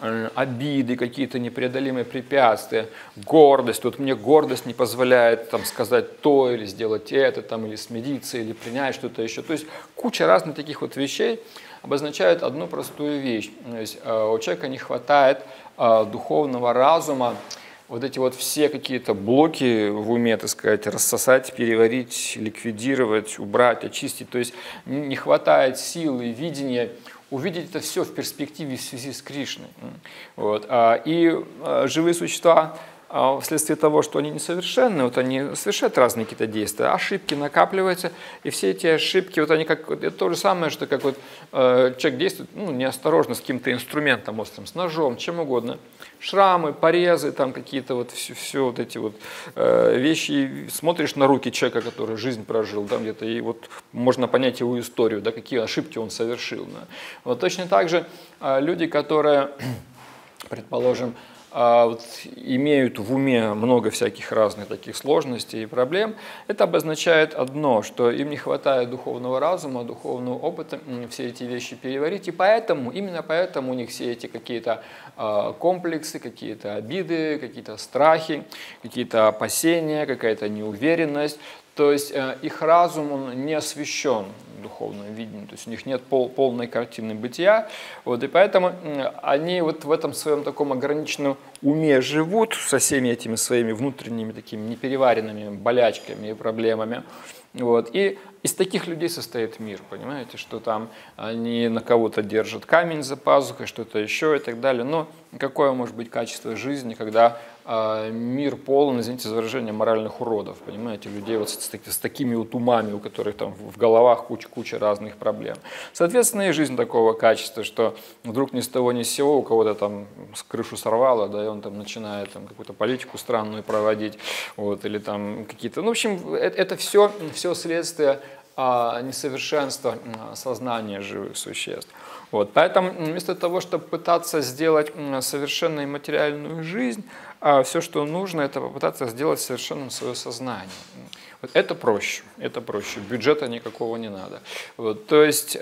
обиды, какие-то непреодолимые препятствия, гордость. Вот мне гордость не позволяет там, сказать то или сделать это, там, или смириться, или принять что-то еще. То есть куча разных таких вот вещей обозначают одну простую вещь. То есть, э, у человека не хватает э, духовного разума, вот эти вот все какие-то блоки в уме, так сказать, рассосать, переварить, ликвидировать, убрать, очистить. То есть не хватает силы, видения увидеть это все в перспективе в связи с Кришной. Вот. И живые существа, вследствие того, что они несовершенны, вот они совершают разные какие-то действия, ошибки накапливаются, и все эти ошибки, вот они как, это то же самое, что как вот э, человек действует ну, неосторожно с каким-то инструментом острым, с ножом, чем угодно, шрамы, порезы, там какие-то вот все, все вот эти вот э, вещи, смотришь на руки человека, который жизнь прожил, там где-то, и вот можно понять его историю, да, какие ошибки он совершил. Да. Вот точно так же э, люди, которые, предположим, вот, имеют в уме много всяких разных таких сложностей и проблем, это обозначает одно, что им не хватает духовного разума, духовного опыта все эти вещи переварить, и поэтому, именно поэтому у них все эти какие-то э, комплексы, какие-то обиды, какие-то страхи, какие-то опасения, какая-то неуверенность. То есть э, их разум он не освещен духовным видением, то есть у них нет пол, полной картины бытия, вот, и поэтому э, они вот в этом своем таком ограниченном уме живут со всеми этими своими внутренними такими непереваренными болячками и проблемами. Вот, и из таких людей состоит мир, понимаете, что там они на кого-то держат камень за пазухой, что-то еще и так далее. Но какое может быть качество жизни, когда э, мир полон, извините за выражение, моральных уродов, понимаете, людей вот с, с такими вот умами, у которых там в головах куча-куча разных проблем. Соответственно, и жизнь такого качества, что вдруг ни с того ни с сего у кого-то там с крышу сорвало, да, и он там начинает там, какую-то политику странную проводить, вот, или там какие-то, ну, в общем, это, это все, все следствие несовершенства сознания живых существ. Вот. Поэтому вместо того, чтобы пытаться сделать совершенную материальную жизнь, все, что нужно, это попытаться сделать совершенным свое сознание. Вот это проще, это проще, бюджета никакого не надо. Вот. То есть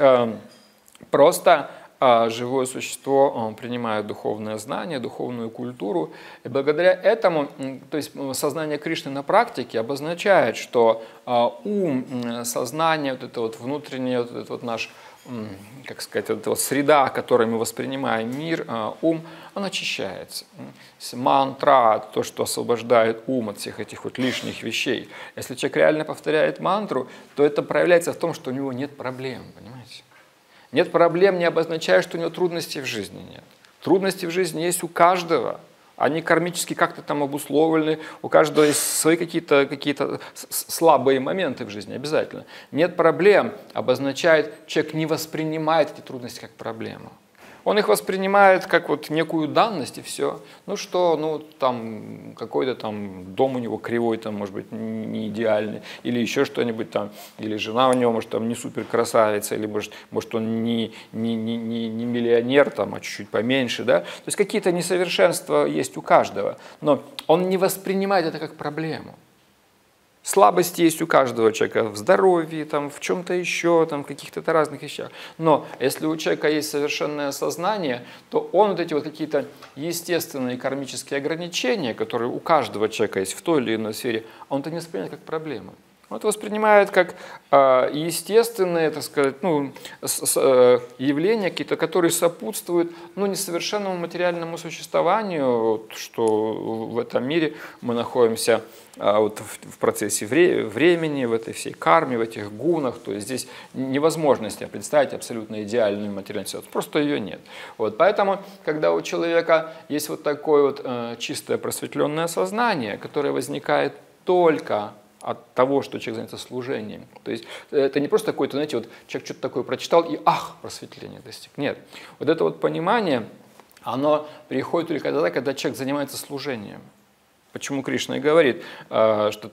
просто живое существо принимает духовное знание, духовную культуру, и благодаря этому, то есть сознание Кришны на практике обозначает, что ум, сознание, вот это вот внутреннее, вот этот вот наш, как сказать, вот эта вот среда, в которой мы воспринимаем мир, ум, он очищается. Мантра, то, что освобождает ум от всех этих вот лишних вещей. Если человек реально повторяет мантру, то это проявляется в том, что у него нет проблем, понимаете? Нет проблем не обозначает, что у него трудностей в жизни нет. Трудности в жизни есть у каждого. Они кармически как-то там обусловлены, у каждого есть свои какие-то какие-то слабые моменты в жизни обязательно. Нет проблем обозначает, человек не воспринимает эти трудности как проблему. Он их воспринимает как вот некую данность и все. Ну что, ну там какой-то там дом у него кривой, там может быть не идеальный, или еще что-нибудь там, или жена у него может там не супер красавица, или может, может он не, не, не, не, не миллионер, там, а чуть-чуть поменьше, да. То есть какие-то несовершенства есть у каждого, но он не воспринимает это как проблему. Слабости есть у каждого человека в здоровье, там, в чем-то еще, там, в каких-то разных вещах. Но если у человека есть совершенное сознание, то он вот эти вот какие-то естественные кармические ограничения, которые у каждого человека есть в той или иной сфере, он это не воспринимает как проблему. Он это воспринимает как э, естественное, так сказать, ну, с, с, э, явления, какие-то, которые сопутствуют ну, несовершенному материальному существованию, вот, что в этом мире мы находимся э, вот, в, в процессе вре времени, в этой всей карме, в этих гунах. То есть здесь невозможно себе представить абсолютно идеальную материальную ситуацию, просто ее нет. Вот, поэтому, когда у человека есть вот такое вот э, чистое просветленное сознание, которое возникает только от того, что человек занялся служением. То есть это не просто какой-то, знаете, вот человек что-то такое прочитал и ах, просветление достиг. Нет. Вот это вот понимание, оно приходит только тогда, когда человек занимается служением. Почему Кришна и говорит, что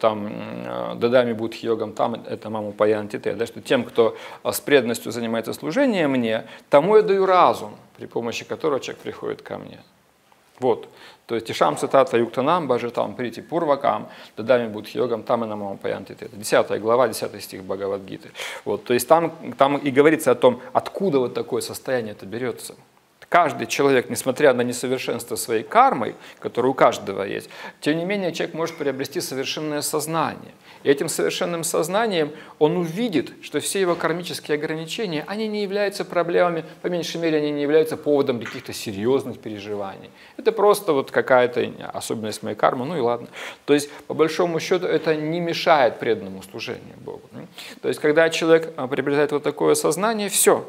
там «дадами будх йогам там, это маму паянти те», да, что тем, кто с преданностью занимается служением мне, тому я даю разум, при помощи которого человек приходит ко мне. Вот. То есть Тишам цитата юктанам баджатам прити пурвакам, дадами будх йогам там и намаму паянти те. десятая глава, десятый стих Бхагавад-гиты. Вот. То есть там, там и говорится о том, откуда вот такое состояние это берется. Каждый человек, несмотря на несовершенство своей кармы, которая у каждого есть, тем не менее человек может приобрести совершенное сознание. И этим совершенным сознанием он увидит, что все его кармические ограничения, они не являются проблемами, по меньшей мере, они не являются поводом для каких-то серьезных переживаний. Это просто вот какая-то особенность моей кармы, ну и ладно. То есть, по большому счету, это не мешает преданному служению Богу. То есть, когда человек приобретает вот такое сознание, все.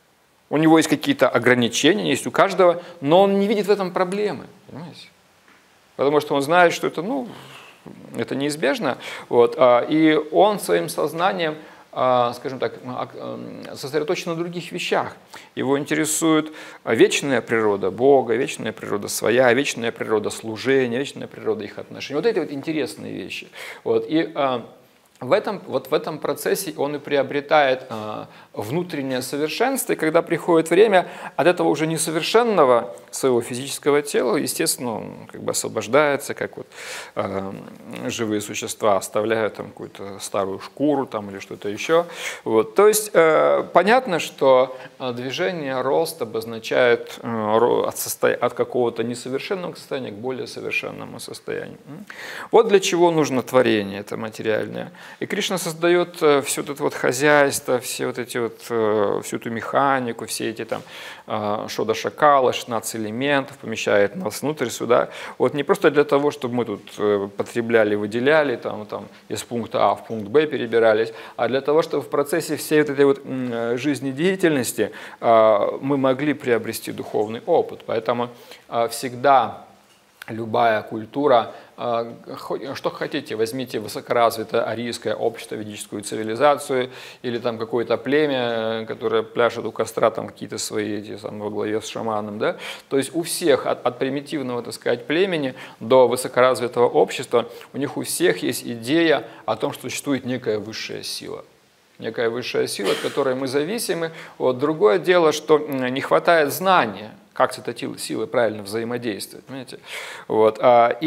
У него есть какие-то ограничения, есть у каждого, но он не видит в этом проблемы, понимаете? Потому что он знает, что это, ну, это неизбежно. Вот, и он своим сознанием, скажем так, сосредоточен на других вещах. Его интересует вечная природа Бога, вечная природа своя, вечная природа служения, вечная природа их отношений. Вот эти вот интересные вещи. Вот, и В этом, вот в этом процессе он и приобретает э, внутреннее совершенство, и когда приходит время, от этого уже несовершенного своего физического тела, естественно, он как бы освобождается, как вот э, живые существа оставляют там какую-то старую шкуру там, или что-то еще. Вот. То есть э, понятно, что движение, рост обозначает э, от, состо... от какого-то несовершенного состояния к более совершенному состоянию. Вот для чего нужно творение, это материальное. И Кришна создает все это вот хозяйство, все вот эти вот, всю эту механику, все эти там шода шакала, шестнадцать элементов, помещает нас внутрь сюда. Вот не просто для того, чтобы мы тут потребляли, выделяли, там, там, из пункта А в пункт Б перебирались, а для того, чтобы в процессе всей вот этой вот жизнедеятельности мы могли приобрести духовный опыт. Поэтому всегда любая культура, что хотите, возьмите высокоразвитое арийское общество, ведическую цивилизацию, или там какое-то племя, которое пляшет у костра, там какие-то свои, эти, там, во главе с шаманом, да? То есть у всех, от, от примитивного, так сказать, племени до высокоразвитого общества, у них у всех есть идея о том, что существует некая высшая сила. Некая высшая сила, от которой мы зависимы. Вот. Другое дело, что не хватает знания, как с этой силой правильно взаимодействовать. Понимаете? Вот.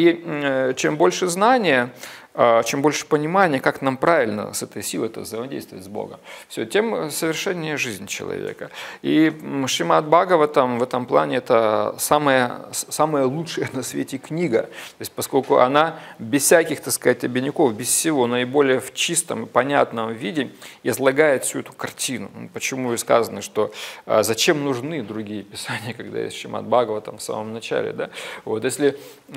И чем больше знания, чем больше понимания, как нам правильно с этой силой взаимодействовать с Богом, все, тем совершеннее жизнь человека. И Шримад Бхагаватам в этом плане это самая, самая лучшая на свете книга, то есть, поскольку она без всяких, так сказать, обиняков, без всего, наиболее в чистом и понятном виде излагает всю эту картину. Почему и сказано, что зачем нужны другие писания, когда есть Шримад Бхагаватам в самом начале. Да? Вот, если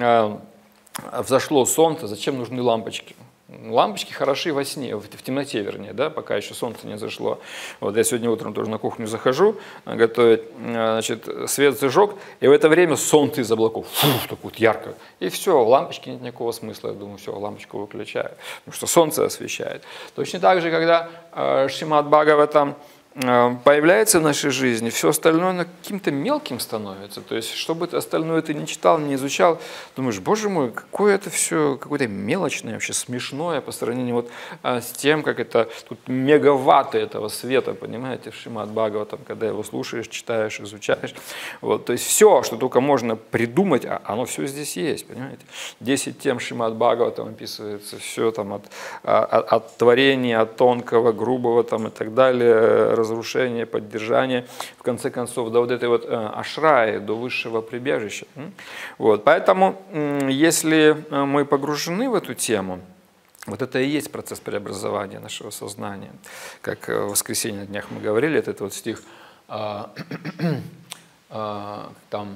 взошло солнце, зачем нужны лампочки? Лампочки хороши во сне, в темноте, вернее, да, пока еще солнце не зашло. Вот я сегодня утром тоже на кухню захожу готовить, значит, свет зажег, и в это время солнце из облаков, фу, так вот ярко. И все, лампочки нет никакого смысла, я думаю, все, лампочку выключаю, потому что солнце освещает. Точно так же, когда э, Шримад Бхагаватам появляется в нашей жизни, все остальное каким-то мелким становится. То есть, чтобы остальное ты не читал, не изучал, думаешь, боже мой, какое это все какое-то мелочное, вообще смешное по сравнению вот с тем, как это тут мегаватты этого света, понимаете, в Шримад Бхагаватам, когда его слушаешь, читаешь, изучаешь. Вот, то есть все, что только можно придумать, оно все здесь есть, понимаете. Десять тем Шримад Бхагаватам описывается, все там от, от, от творения, от тонкого, грубого там и так далее, разрушение, поддержание, в конце концов, до вот этой вот ашраи, до высшего прибежища. Вот. Поэтому, если мы погружены в эту тему, Вот это и есть процесс преобразования нашего сознания. Как в воскресенье на днях мы говорили, это вот стих, а, а, там,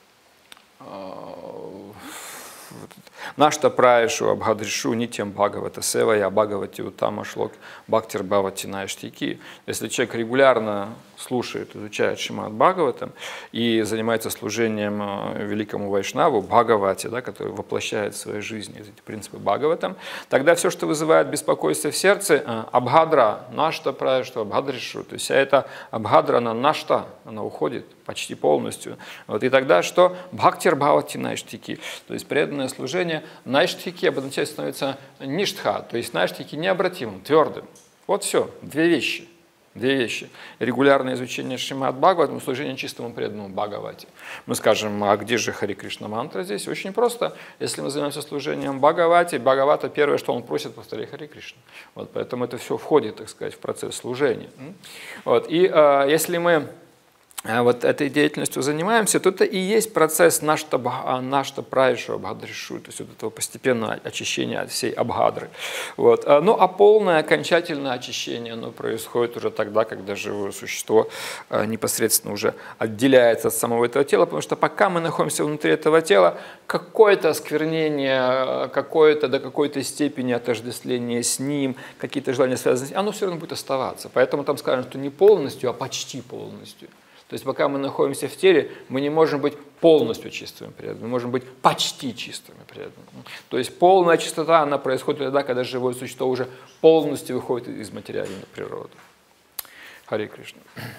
а, «Нашта праешу абхадришу нитям бхагавата севая бхагавати утама шлок бхактир бхавати наштики». Если человек регулярно слушает, изучает Шримад Бхагаватам и занимается служением великому Вайшнаву, Бхагавати, да, который воплощает в своей жизни эти принципы Бхагаватам, тогда все, что вызывает беспокойство в сердце, абхадра, нашта праешу, абхадришу, то есть эта абхадра, она нашта, она уходит почти полностью. Вот, и тогда что? Бхактир бхавати наштики, то есть преданное служение наштики обозначает становится ништха, то есть наштики необратимым, твердым. Вот все, две вещи. Две вещи. Регулярное изучение Шримад Бхагаватам, служение чистому преданному Бхагавати. Мы скажем, а где же Хари Кришна мантра здесь? Очень просто. Если мы занимаемся служением Бхагавати, Бхагавата первое, что он просит, повторяй Хари Кришна. Вот, поэтому это все входит, так сказать, в процесс служения. Вот, и э, если мы вот этой деятельностью занимаемся, то это и есть процесс нашта праишу абхадришу, то есть вот этого постепенного очищения от всей абхадры. Вот. Ну а полное окончательное очищение оно происходит уже тогда, когда живое существо непосредственно уже отделяется от самого этого тела, потому что пока мы находимся внутри этого тела, какое-то осквернение, какое-то до какой-то степени отождествление с ним, какие-то желания связанные с ним, оно все равно будет оставаться. Поэтому там скажем, что не полностью, а почти полностью. То есть пока мы находимся в теле, мы не можем быть полностью чистыми преданными, мы можем быть почти чистыми преданными. То есть полная чистота, она происходит тогда, когда живое существо уже полностью выходит из материальной природы. Харе Кришна.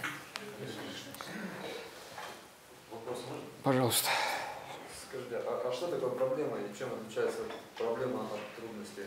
Вопрос можно? Пожалуйста. Скажите, а, а что такое проблема и чем отличается проблема от трудности?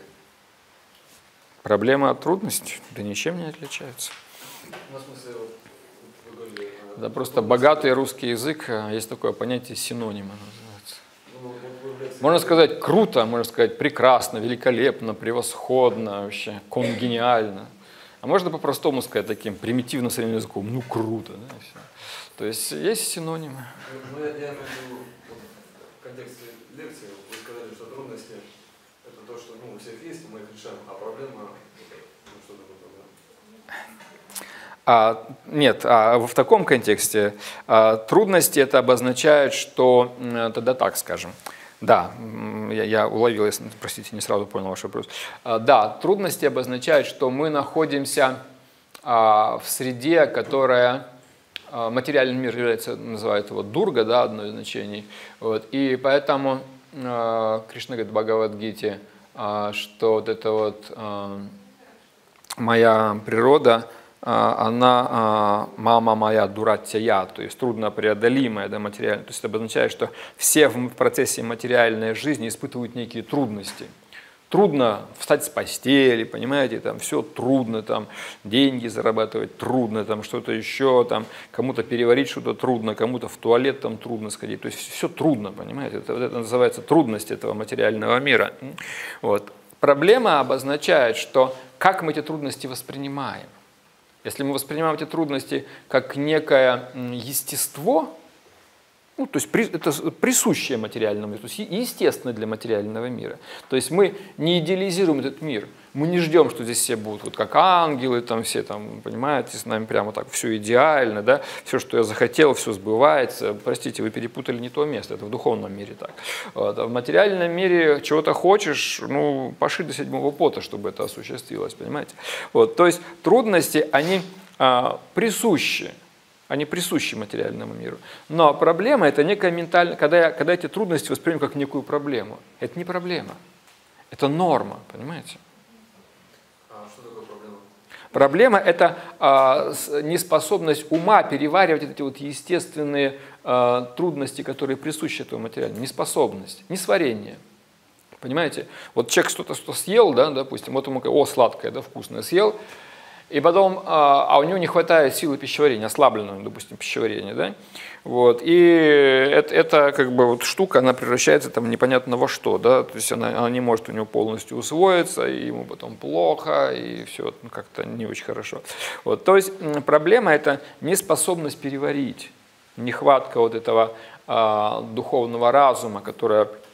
Проблема от трудности? Да ничем не отличается. Ну, в смысле, вот, вы говорили, Да просто богатый русский язык, есть такое понятие синонима называется. ну, вот вы являетесь... Можно сказать круто, можно сказать прекрасно, великолепно, превосходно, вообще конгениально. А можно по-простому сказать таким примитивно современным языком, ну круто. Да, и все. То есть есть синонимы. Ну, я, я имею в виду, вот, в контексте лекции, вы сказали, что трудности – это то, что ну, у всех есть, и мы их решаем, а проблема – ну, что такое проблема? А, нет, а в таком контексте а, трудности это обозначает, что, тогда так скажем, да, я, я уловил, если, простите, не сразу понял ваш вопрос. А, да, трудности обозначают, что мы находимся а, в среде, которая, а, материальный мир является, называют его дурга, да, одно из значений, вот, и поэтому а, Кришна говорит в Бхагавад-гите, а, что вот это вот а, моя природа, она мама моя дуратья, то есть труднопреодолимая, да, материально. То есть это обозначает, что все в процессе материальной жизни испытывают некие трудности. Трудно встать с постели, понимаете, там все трудно, там деньги зарабатывать трудно, там что-то еще, там кому-то переварить что-то трудно, кому-то в туалет там трудно сходить. То есть все трудно, понимаете, это, это называется трудность этого материального мира. Вот. Проблема обозначает, что как мы эти трудности воспринимаем. Если мы воспринимаем эти трудности как некое естество, ну, то есть это присущее материальному миру, то есть естественно для материального мира. То есть мы не идеализируем этот мир, мы не ждем, что здесь все будут вот как ангелы, там все, там, понимаете, с нами прямо так все идеально, да, все, что я захотел, все сбывается. Простите, вы перепутали не то место, это в духовном мире так. Вот. А в материальном мире чего-то хочешь, ну, пошли до седьмого пота, чтобы это осуществилось, понимаете. Вот. То есть трудности, они а, присущи. Они присущи материальному миру. Но проблема – это некая ментальная… Когда, я, когда эти трудности воспринимаю как некую проблему, это не проблема, это норма, понимаете? А что такое проблема? Проблема – это а, неспособность ума переваривать эти вот естественные а, трудности, которые присущи этому материальному. Неспособность, несварение. Понимаете? Вот человек что-то что съел, да, допустим, вот ему о, сладкое, да, вкусное съел, и потом, а у него не хватает силы пищеварения, ослабленного, допустим, пищеварения, да, вот, и это, это как бы вот штука, она превращается там непонятно во что, да, то есть она, она не может у него полностью усвоиться, и ему потом плохо, и все, ну, как-то не очень хорошо. Вот, то есть проблема – это неспособность переварить, нехватка вот этого а, духовного разума, которая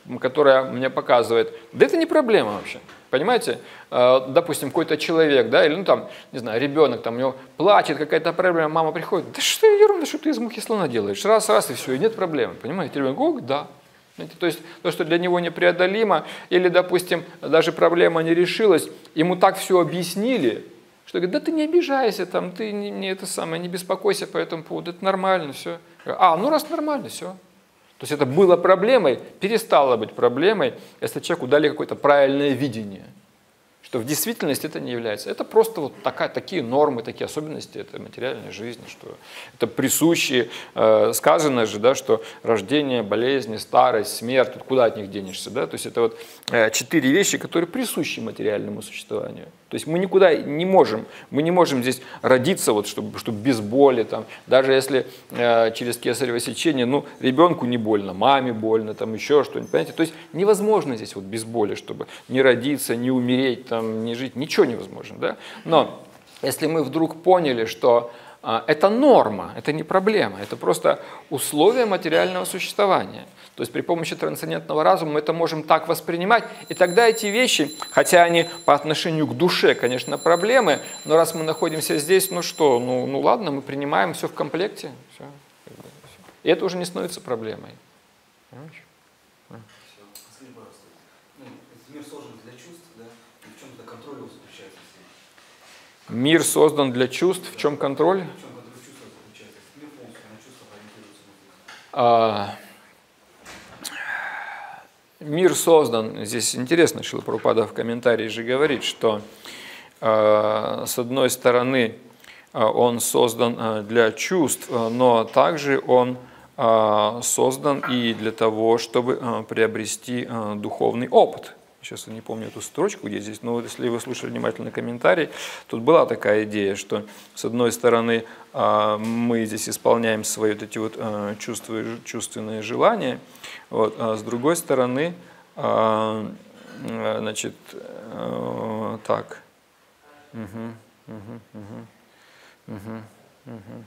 которая мне показывает, да это не проблема вообще. Понимаете, допустим, какой-то человек, да, или, ну, там, не знаю, ребенок, там, у него плачет, какая-то проблема, мама приходит, да что ерунда, что ты из мухи слона делаешь, раз, раз, и все, и нет проблемы, понимаете, ребенок, о, да. То есть то, что для него непреодолимо, или, допустим, даже проблема не решилась, ему так все объяснили, что говорит, да ты не обижайся, там, ты не, не это самое, не беспокойся по этому поводу, это нормально, все. А, ну раз нормально, все. То есть это было проблемой, перестало быть проблемой, если человеку дали какое-то правильное видение, что в действительности это не является. Это просто вот такая, такие нормы, такие особенности этой материальной жизни, что это присущие, э, сказано же, да, что рождение, болезни, старость, смерть, тут куда от них денешься, да? То есть это вот э, четыре вещи, которые присущи материальному существованию. То есть мы никуда не можем, мы не можем здесь родиться, вот, чтобы, чтобы без боли, там, даже если э, через кесарево сечение, ну, ребенку не больно, маме больно, там, еще что-нибудь, понимаете? То есть невозможно здесь вот без боли, чтобы не родиться, не умереть, там, не жить, ничего невозможно, да? Но если мы вдруг поняли, что э, это норма, это не проблема, это просто условия материального существования, то есть при помощи трансцендентного разума мы это можем так воспринимать, и тогда эти вещи, хотя они по отношению к душе, конечно, проблемы, но раз мы находимся здесь, ну что, ну, ну ладно, мы принимаем все в комплекте, все. И это уже не становится проблемой. Понимаешь? Мир создан для чувств, да? И в чем тогда контроль его заключается? Мир создан для чувств, в чем контроль? В чем контроль чувства заключается? Мир полностью на чувствах ориентируется. А, мир создан, здесь интересно, Шрила Прабхупада в комментарии же говорит, что э, с одной стороны э, он создан э, для чувств, но также он э, создан и для того, чтобы э, приобрести э, духовный опыт. Сейчас я не помню эту строчку, где здесь, но вот если вы слушали внимательно комментарий, тут была такая идея, что с одной стороны мы здесь исполняем свои вот эти вот чувства, чувственные желания, вот, а с другой стороны, значит, так, угу, угу, угу, угу, угу.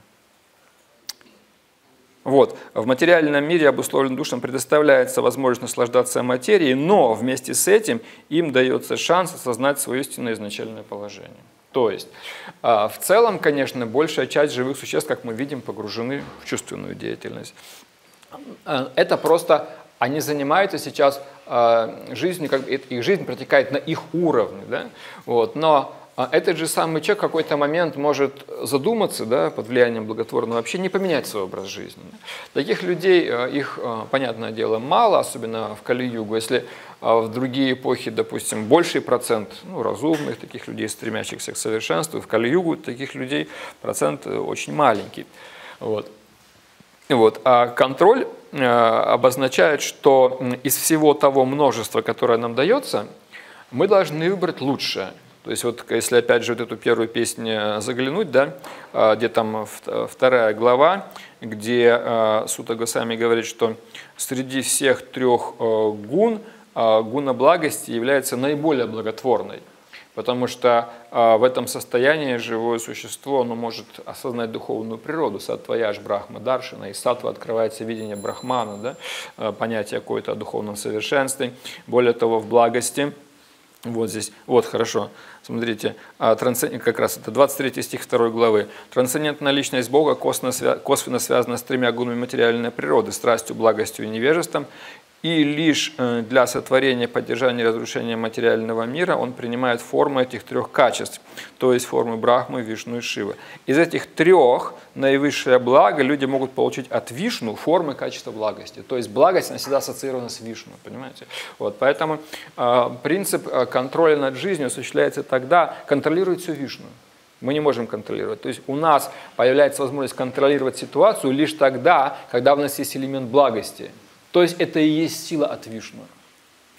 Вот. В материальном мире обусловленным душам предоставляется возможность наслаждаться материей, но вместе с этим им дается шанс осознать свое истинное изначальное положение. То есть, в целом, конечно, большая часть живых существ, как мы видим, погружены в чувственную деятельность. Это просто они занимаются сейчас жизнью, как их жизнь протекает на их уровне, да? Вот. Но этот же самый человек в какой-то момент может задуматься, да, под влиянием благотворного общения, не поменять свой образ жизни. Таких людей, их, понятное дело, мало, особенно в Кали-югу. Если в другие эпохи, допустим, больший процент ну, разумных таких людей, стремящихся к совершенству, в Кали-югу таких людей процент очень маленький. Вот. Вот. А контроль обозначает, что из всего того множества, которое нам дается, мы должны выбрать лучшее. То есть вот если опять же вот эту первую песню заглянуть, да, где там вторая глава, где Сута Госвами говорит, что среди всех трех гун гуна благости является наиболее благотворной, потому что в этом состоянии живое существо оно может осознать духовную природу, саттваяш брахма даршана, и саттва открывается видение брахмана, да, понятие какое-то о духовном совершенстве, более того, в благости. Вот здесь, вот хорошо, смотрите, как раз это двадцать третий стих второй главы. Трансцендентная личность Бога косвенно связана с тремя гунами материальной природы, страстью, благостью и невежеством. И лишь для сотворения, поддержания и разрушения материального мира он принимает формы этих трех качеств, то есть формы Брахмы, Вишну и Шивы. Из этих трех наивысшее благо люди могут получить от Вишну формы качества благости. То есть благость она всегда ассоциирована с Вишну, понимаете? Вот, поэтому э, принцип контроля над жизнью осуществляется тогда, контролирует все Вишну. Мы не можем контролировать. То есть у нас появляется возможность контролировать ситуацию лишь тогда, когда у нас есть элемент благости. То есть это и есть сила от Вишну.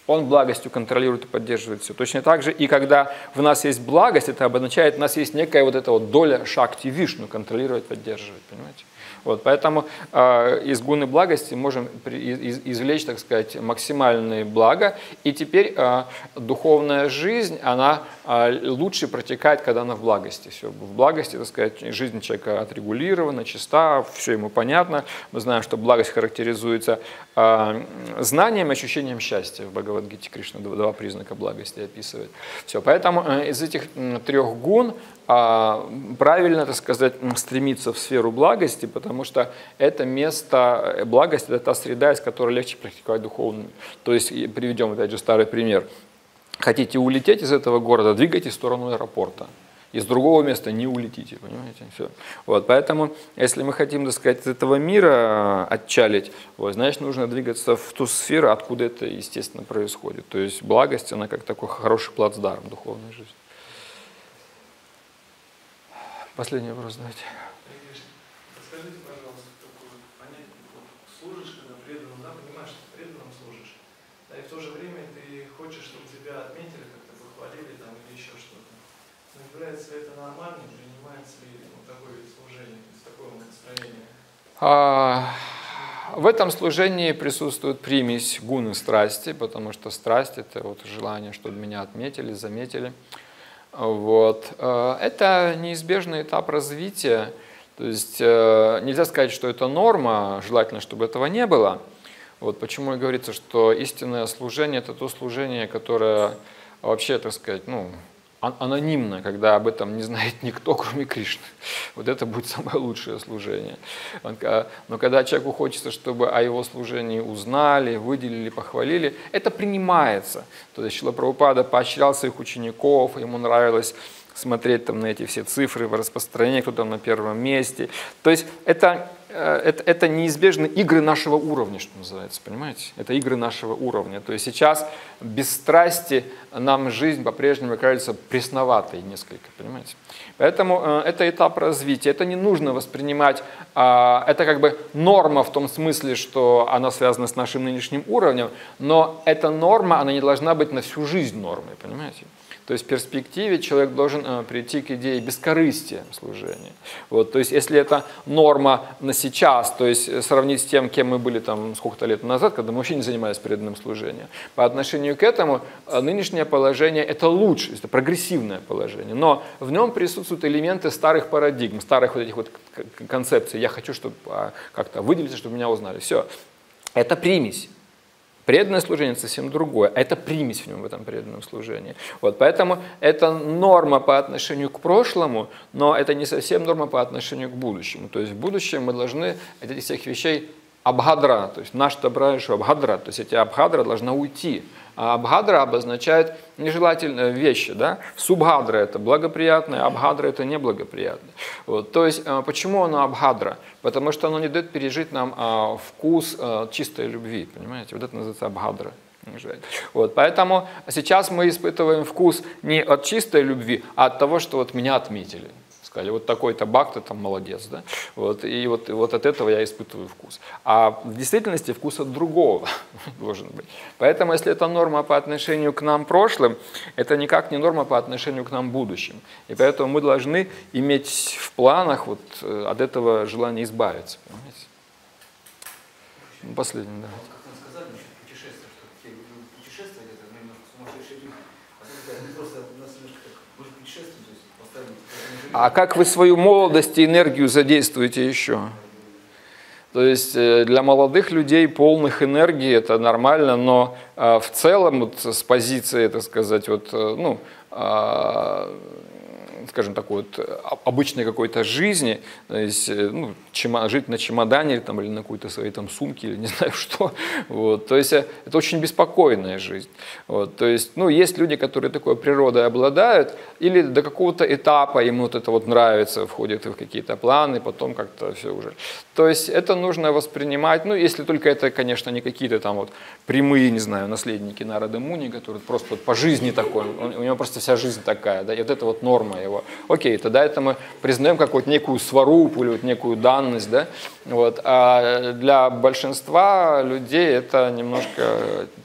Он благостью контролирует и поддерживает все. Точно так же, и когда в нас есть благость, это обозначает, у нас есть некая вот эта вот доля шакти Вишну, контролировать, поддерживать, понимаете? Вот, поэтому э, из гуны благости можем при, из, извлечь, так сказать, максимальные блага. И теперь э, духовная жизнь, она э, лучше протекает, когда она в благости. Все, в благости, так сказать, жизнь человека отрегулирована, чиста, все ему понятно. Мы знаем, что благость характеризуется э, знанием, ощущением счастья. В Бхагавад-гите Кришна два, два признака благости описывает. Все, поэтому э, из этих э, трех гун правильно, так сказать, стремиться в сферу благости, потому что это место благости, это та среда, из которой легче практиковать духовную. То есть, приведем опять же старый пример. Хотите улететь из этого города, двигайтесь в сторону аэропорта. Из другого места не улетите, понимаете? Все. Вот, поэтому, если мы хотим, так сказать, из этого мира отчалить, вот, значит, нужно двигаться в ту сферу, откуда это, естественно, происходит. То есть, благость, она как такой хороший плацдарм духовной жизни. Последний вопрос давайте. Подскажите, пожалуйста, такое понятие, вот, служишь, когда преданным, да, понимаешь, что преданным служишь, да, и в то же время ты хочешь, чтобы тебя отметили, как-то похвалили там или еще что-то. Но является ли это нормальным, принимается ли ну, такое вид служения, с такое настроение? А, в этом служении присутствует примесь гуны страсти, потому что страсть – это вот желание, чтобы меня отметили, заметили. Вот. Это неизбежный этап развития, то есть нельзя сказать, что это норма, желательно, чтобы этого не было. Вот почему и говорится, что истинное служение – это то служение, которое вообще, так сказать, ну, анонимно, когда об этом не знает никто, кроме Кришны. Вот это будет самое лучшее служение. Но когда человеку хочется, чтобы о его служении узнали, выделили, похвалили, это принимается. То есть Шрила Прабхупада поощрял своих учеников, ему нравилось смотреть там на эти все цифры в распространении, кто там на первом месте. То есть это, это, это неизбежно игры нашего уровня, что называется, понимаете? Это игры нашего уровня. То есть сейчас без страсти нам жизнь по-прежнему кажется пресноватой несколько, понимаете? Поэтому это этап развития. Это не нужно воспринимать, это как бы норма в том смысле, что она связана с нашим нынешним уровнем, но эта норма, она не должна быть на всю жизнь нормой, понимаете? То есть в перспективе человек должен э, прийти к идее бескорыстия служения. Вот, то есть если это норма на сейчас, то есть сравнить с тем, кем мы были там сколько-то лет назад, когда мы вообще не занимались преданным служением, по отношению к этому э, нынешнее положение это лучше, это прогрессивное положение, но в нем присутствуют элементы старых парадигм, старых вот этих вот концепций. Я хочу, чтобы э, как-то выделиться, чтобы меня узнали. Все, это примесь. Преданное служение совсем другое, а это примесь в нем, в этом преданном служении. Вот, поэтому это норма по отношению к прошлому, но это не совсем норма по отношению к будущему. То есть в будущем мы должны от этих всех вещей абхадра, то есть наш табраишу абхадра, то есть эти абхадра должна уйти. А абхадра обозначает нежелательные вещи, да? Субхадра это благоприятное, абхадра это неблагоприятное. Вот. То есть почему оно абхадра? Потому что оно не дает пережить нам а, вкус а, чистой любви, понимаете? Вот это называется абхадра. Вот. Поэтому сейчас мы испытываем вкус не от чистой любви, а от того, что вот меня отметили. Сказали, вот такой-то бхакта, там молодец, да? Вот, и вот, и вот от этого я испытываю вкус. А в действительности вкус от другого должен быть. Поэтому, если это норма по отношению к нам прошлым, это никак не норма по отношению к нам будущим. И поэтому мы должны иметь в планах вот от этого желания избавиться. Понимаете? Последний, да. А как вы свою молодость и энергию задействуете еще? То есть для молодых людей полных энергии это нормально, но в целом вот с позиции, так сказать, вот, ну, скажем так, вот, обычной какой-то жизни, то есть, ну, чема, жить на чемодане там, или на какой-то своей там, сумке, или не знаю что. Вот, то есть это очень беспокойная жизнь. Вот, то есть, ну, есть люди, которые такой природой обладают, или до какого-то этапа ему вот это вот нравится, входит в какие-то планы, потом как-то все уже. То есть это нужно воспринимать, ну, если только это, конечно, не какие-то там вот прямые, не знаю, наследники Нарады Муни, которые просто вот по жизни такой, он, у него просто вся жизнь такая, да, и вот это вот норма его. Окей, тогда это мы признаем как вот некую сварупу или вот некую данность, да, вот. А для большинства людей это немножко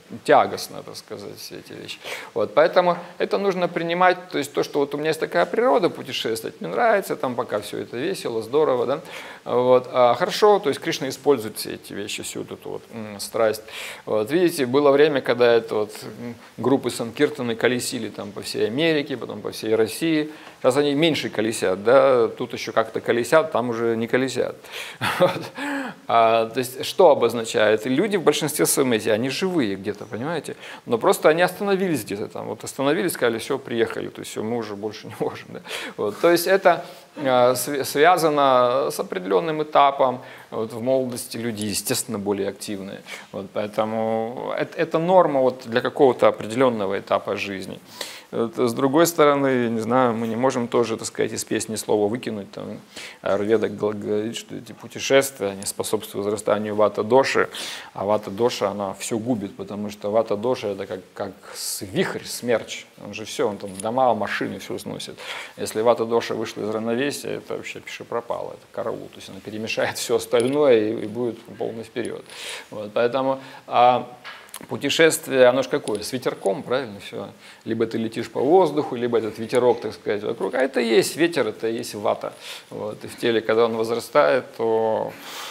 тягостно, так сказать, все эти вещи. Вот, поэтому это нужно принимать, то есть то, что вот у меня есть такая природа путешествовать, мне нравится, там пока все это весело, здорово, да, вот, а хорошо, то есть Кришна использует все эти вещи, всю эту вот м, страсть. Вот, видите, было время, когда это вот группы Санкиртаны колесили там по всей Америке, потом по всей России, сейчас они меньше колесят, да, тут еще как-то колесят, там уже не колесят. Вот. А, то есть что обозначает? Люди в большинстве своем эти, они живые где-то, понимаете? Но просто они остановились где-то там, вот остановились, сказали, все, приехали, то есть все, мы уже больше не можем. Да? Вот. То есть это а, связано с определенным этапом. Вот, в молодости люди, естественно, более активные. Вот, поэтому это, это норма вот для какого-то определенного этапа жизни. Вот, с другой стороны, не знаю, мы не можем тоже, так сказать, из песни слово выкинуть. Там, Аюрведа говорит, что эти путешествия они способствуют возрастанию вата-доши, а вата-доша, она все губит, потому что вата-доша это как, как вихрь, смерч. Он же все, он там дома, машины, все сносит. Если вата-доша вышла из равновесия, это вообще пиши пропало, это караул. То есть она перемешает все остальное и, и будет полный вперед. Вот, поэтому... А, путешествие, оно же какое? С ветерком, правильно все? Либо ты летишь по воздуху, либо этот ветерок, так сказать, вокруг. А это и есть ветер, это и есть вата. Вот. И в теле, когда он возрастает, то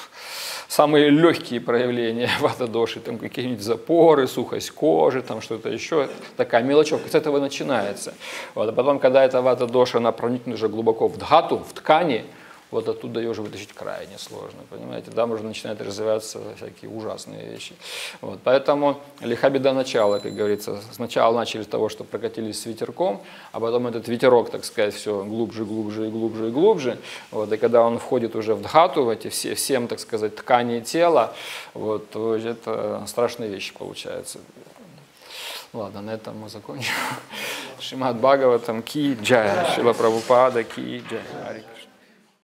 самые легкие проявления вата-доши, там какие-нибудь запоры, сухость кожи, там что-то еще, такая мелочевка, с этого начинается. Вот. А потом, когда эта вата-доша, она проникнет уже глубоко в дхату, в ткани, вот оттуда ее уже вытащить крайне сложно, понимаете, там уже начинают развиваться всякие ужасные вещи. Вот, поэтому лиха беда начала, как говорится, сначала начали с того, что прокатились с ветерком, а потом этот ветерок, так сказать, все глубже, глубже и глубже и глубже, вот, и когда он входит уже в дхату, в эти все, всем, так сказать, ткани тела, вот, то это страшные вещи получаются. Ладно, на этом мы закончим. Шримад Бхагаватам ки джай, Шрила Прабхупада ки джай.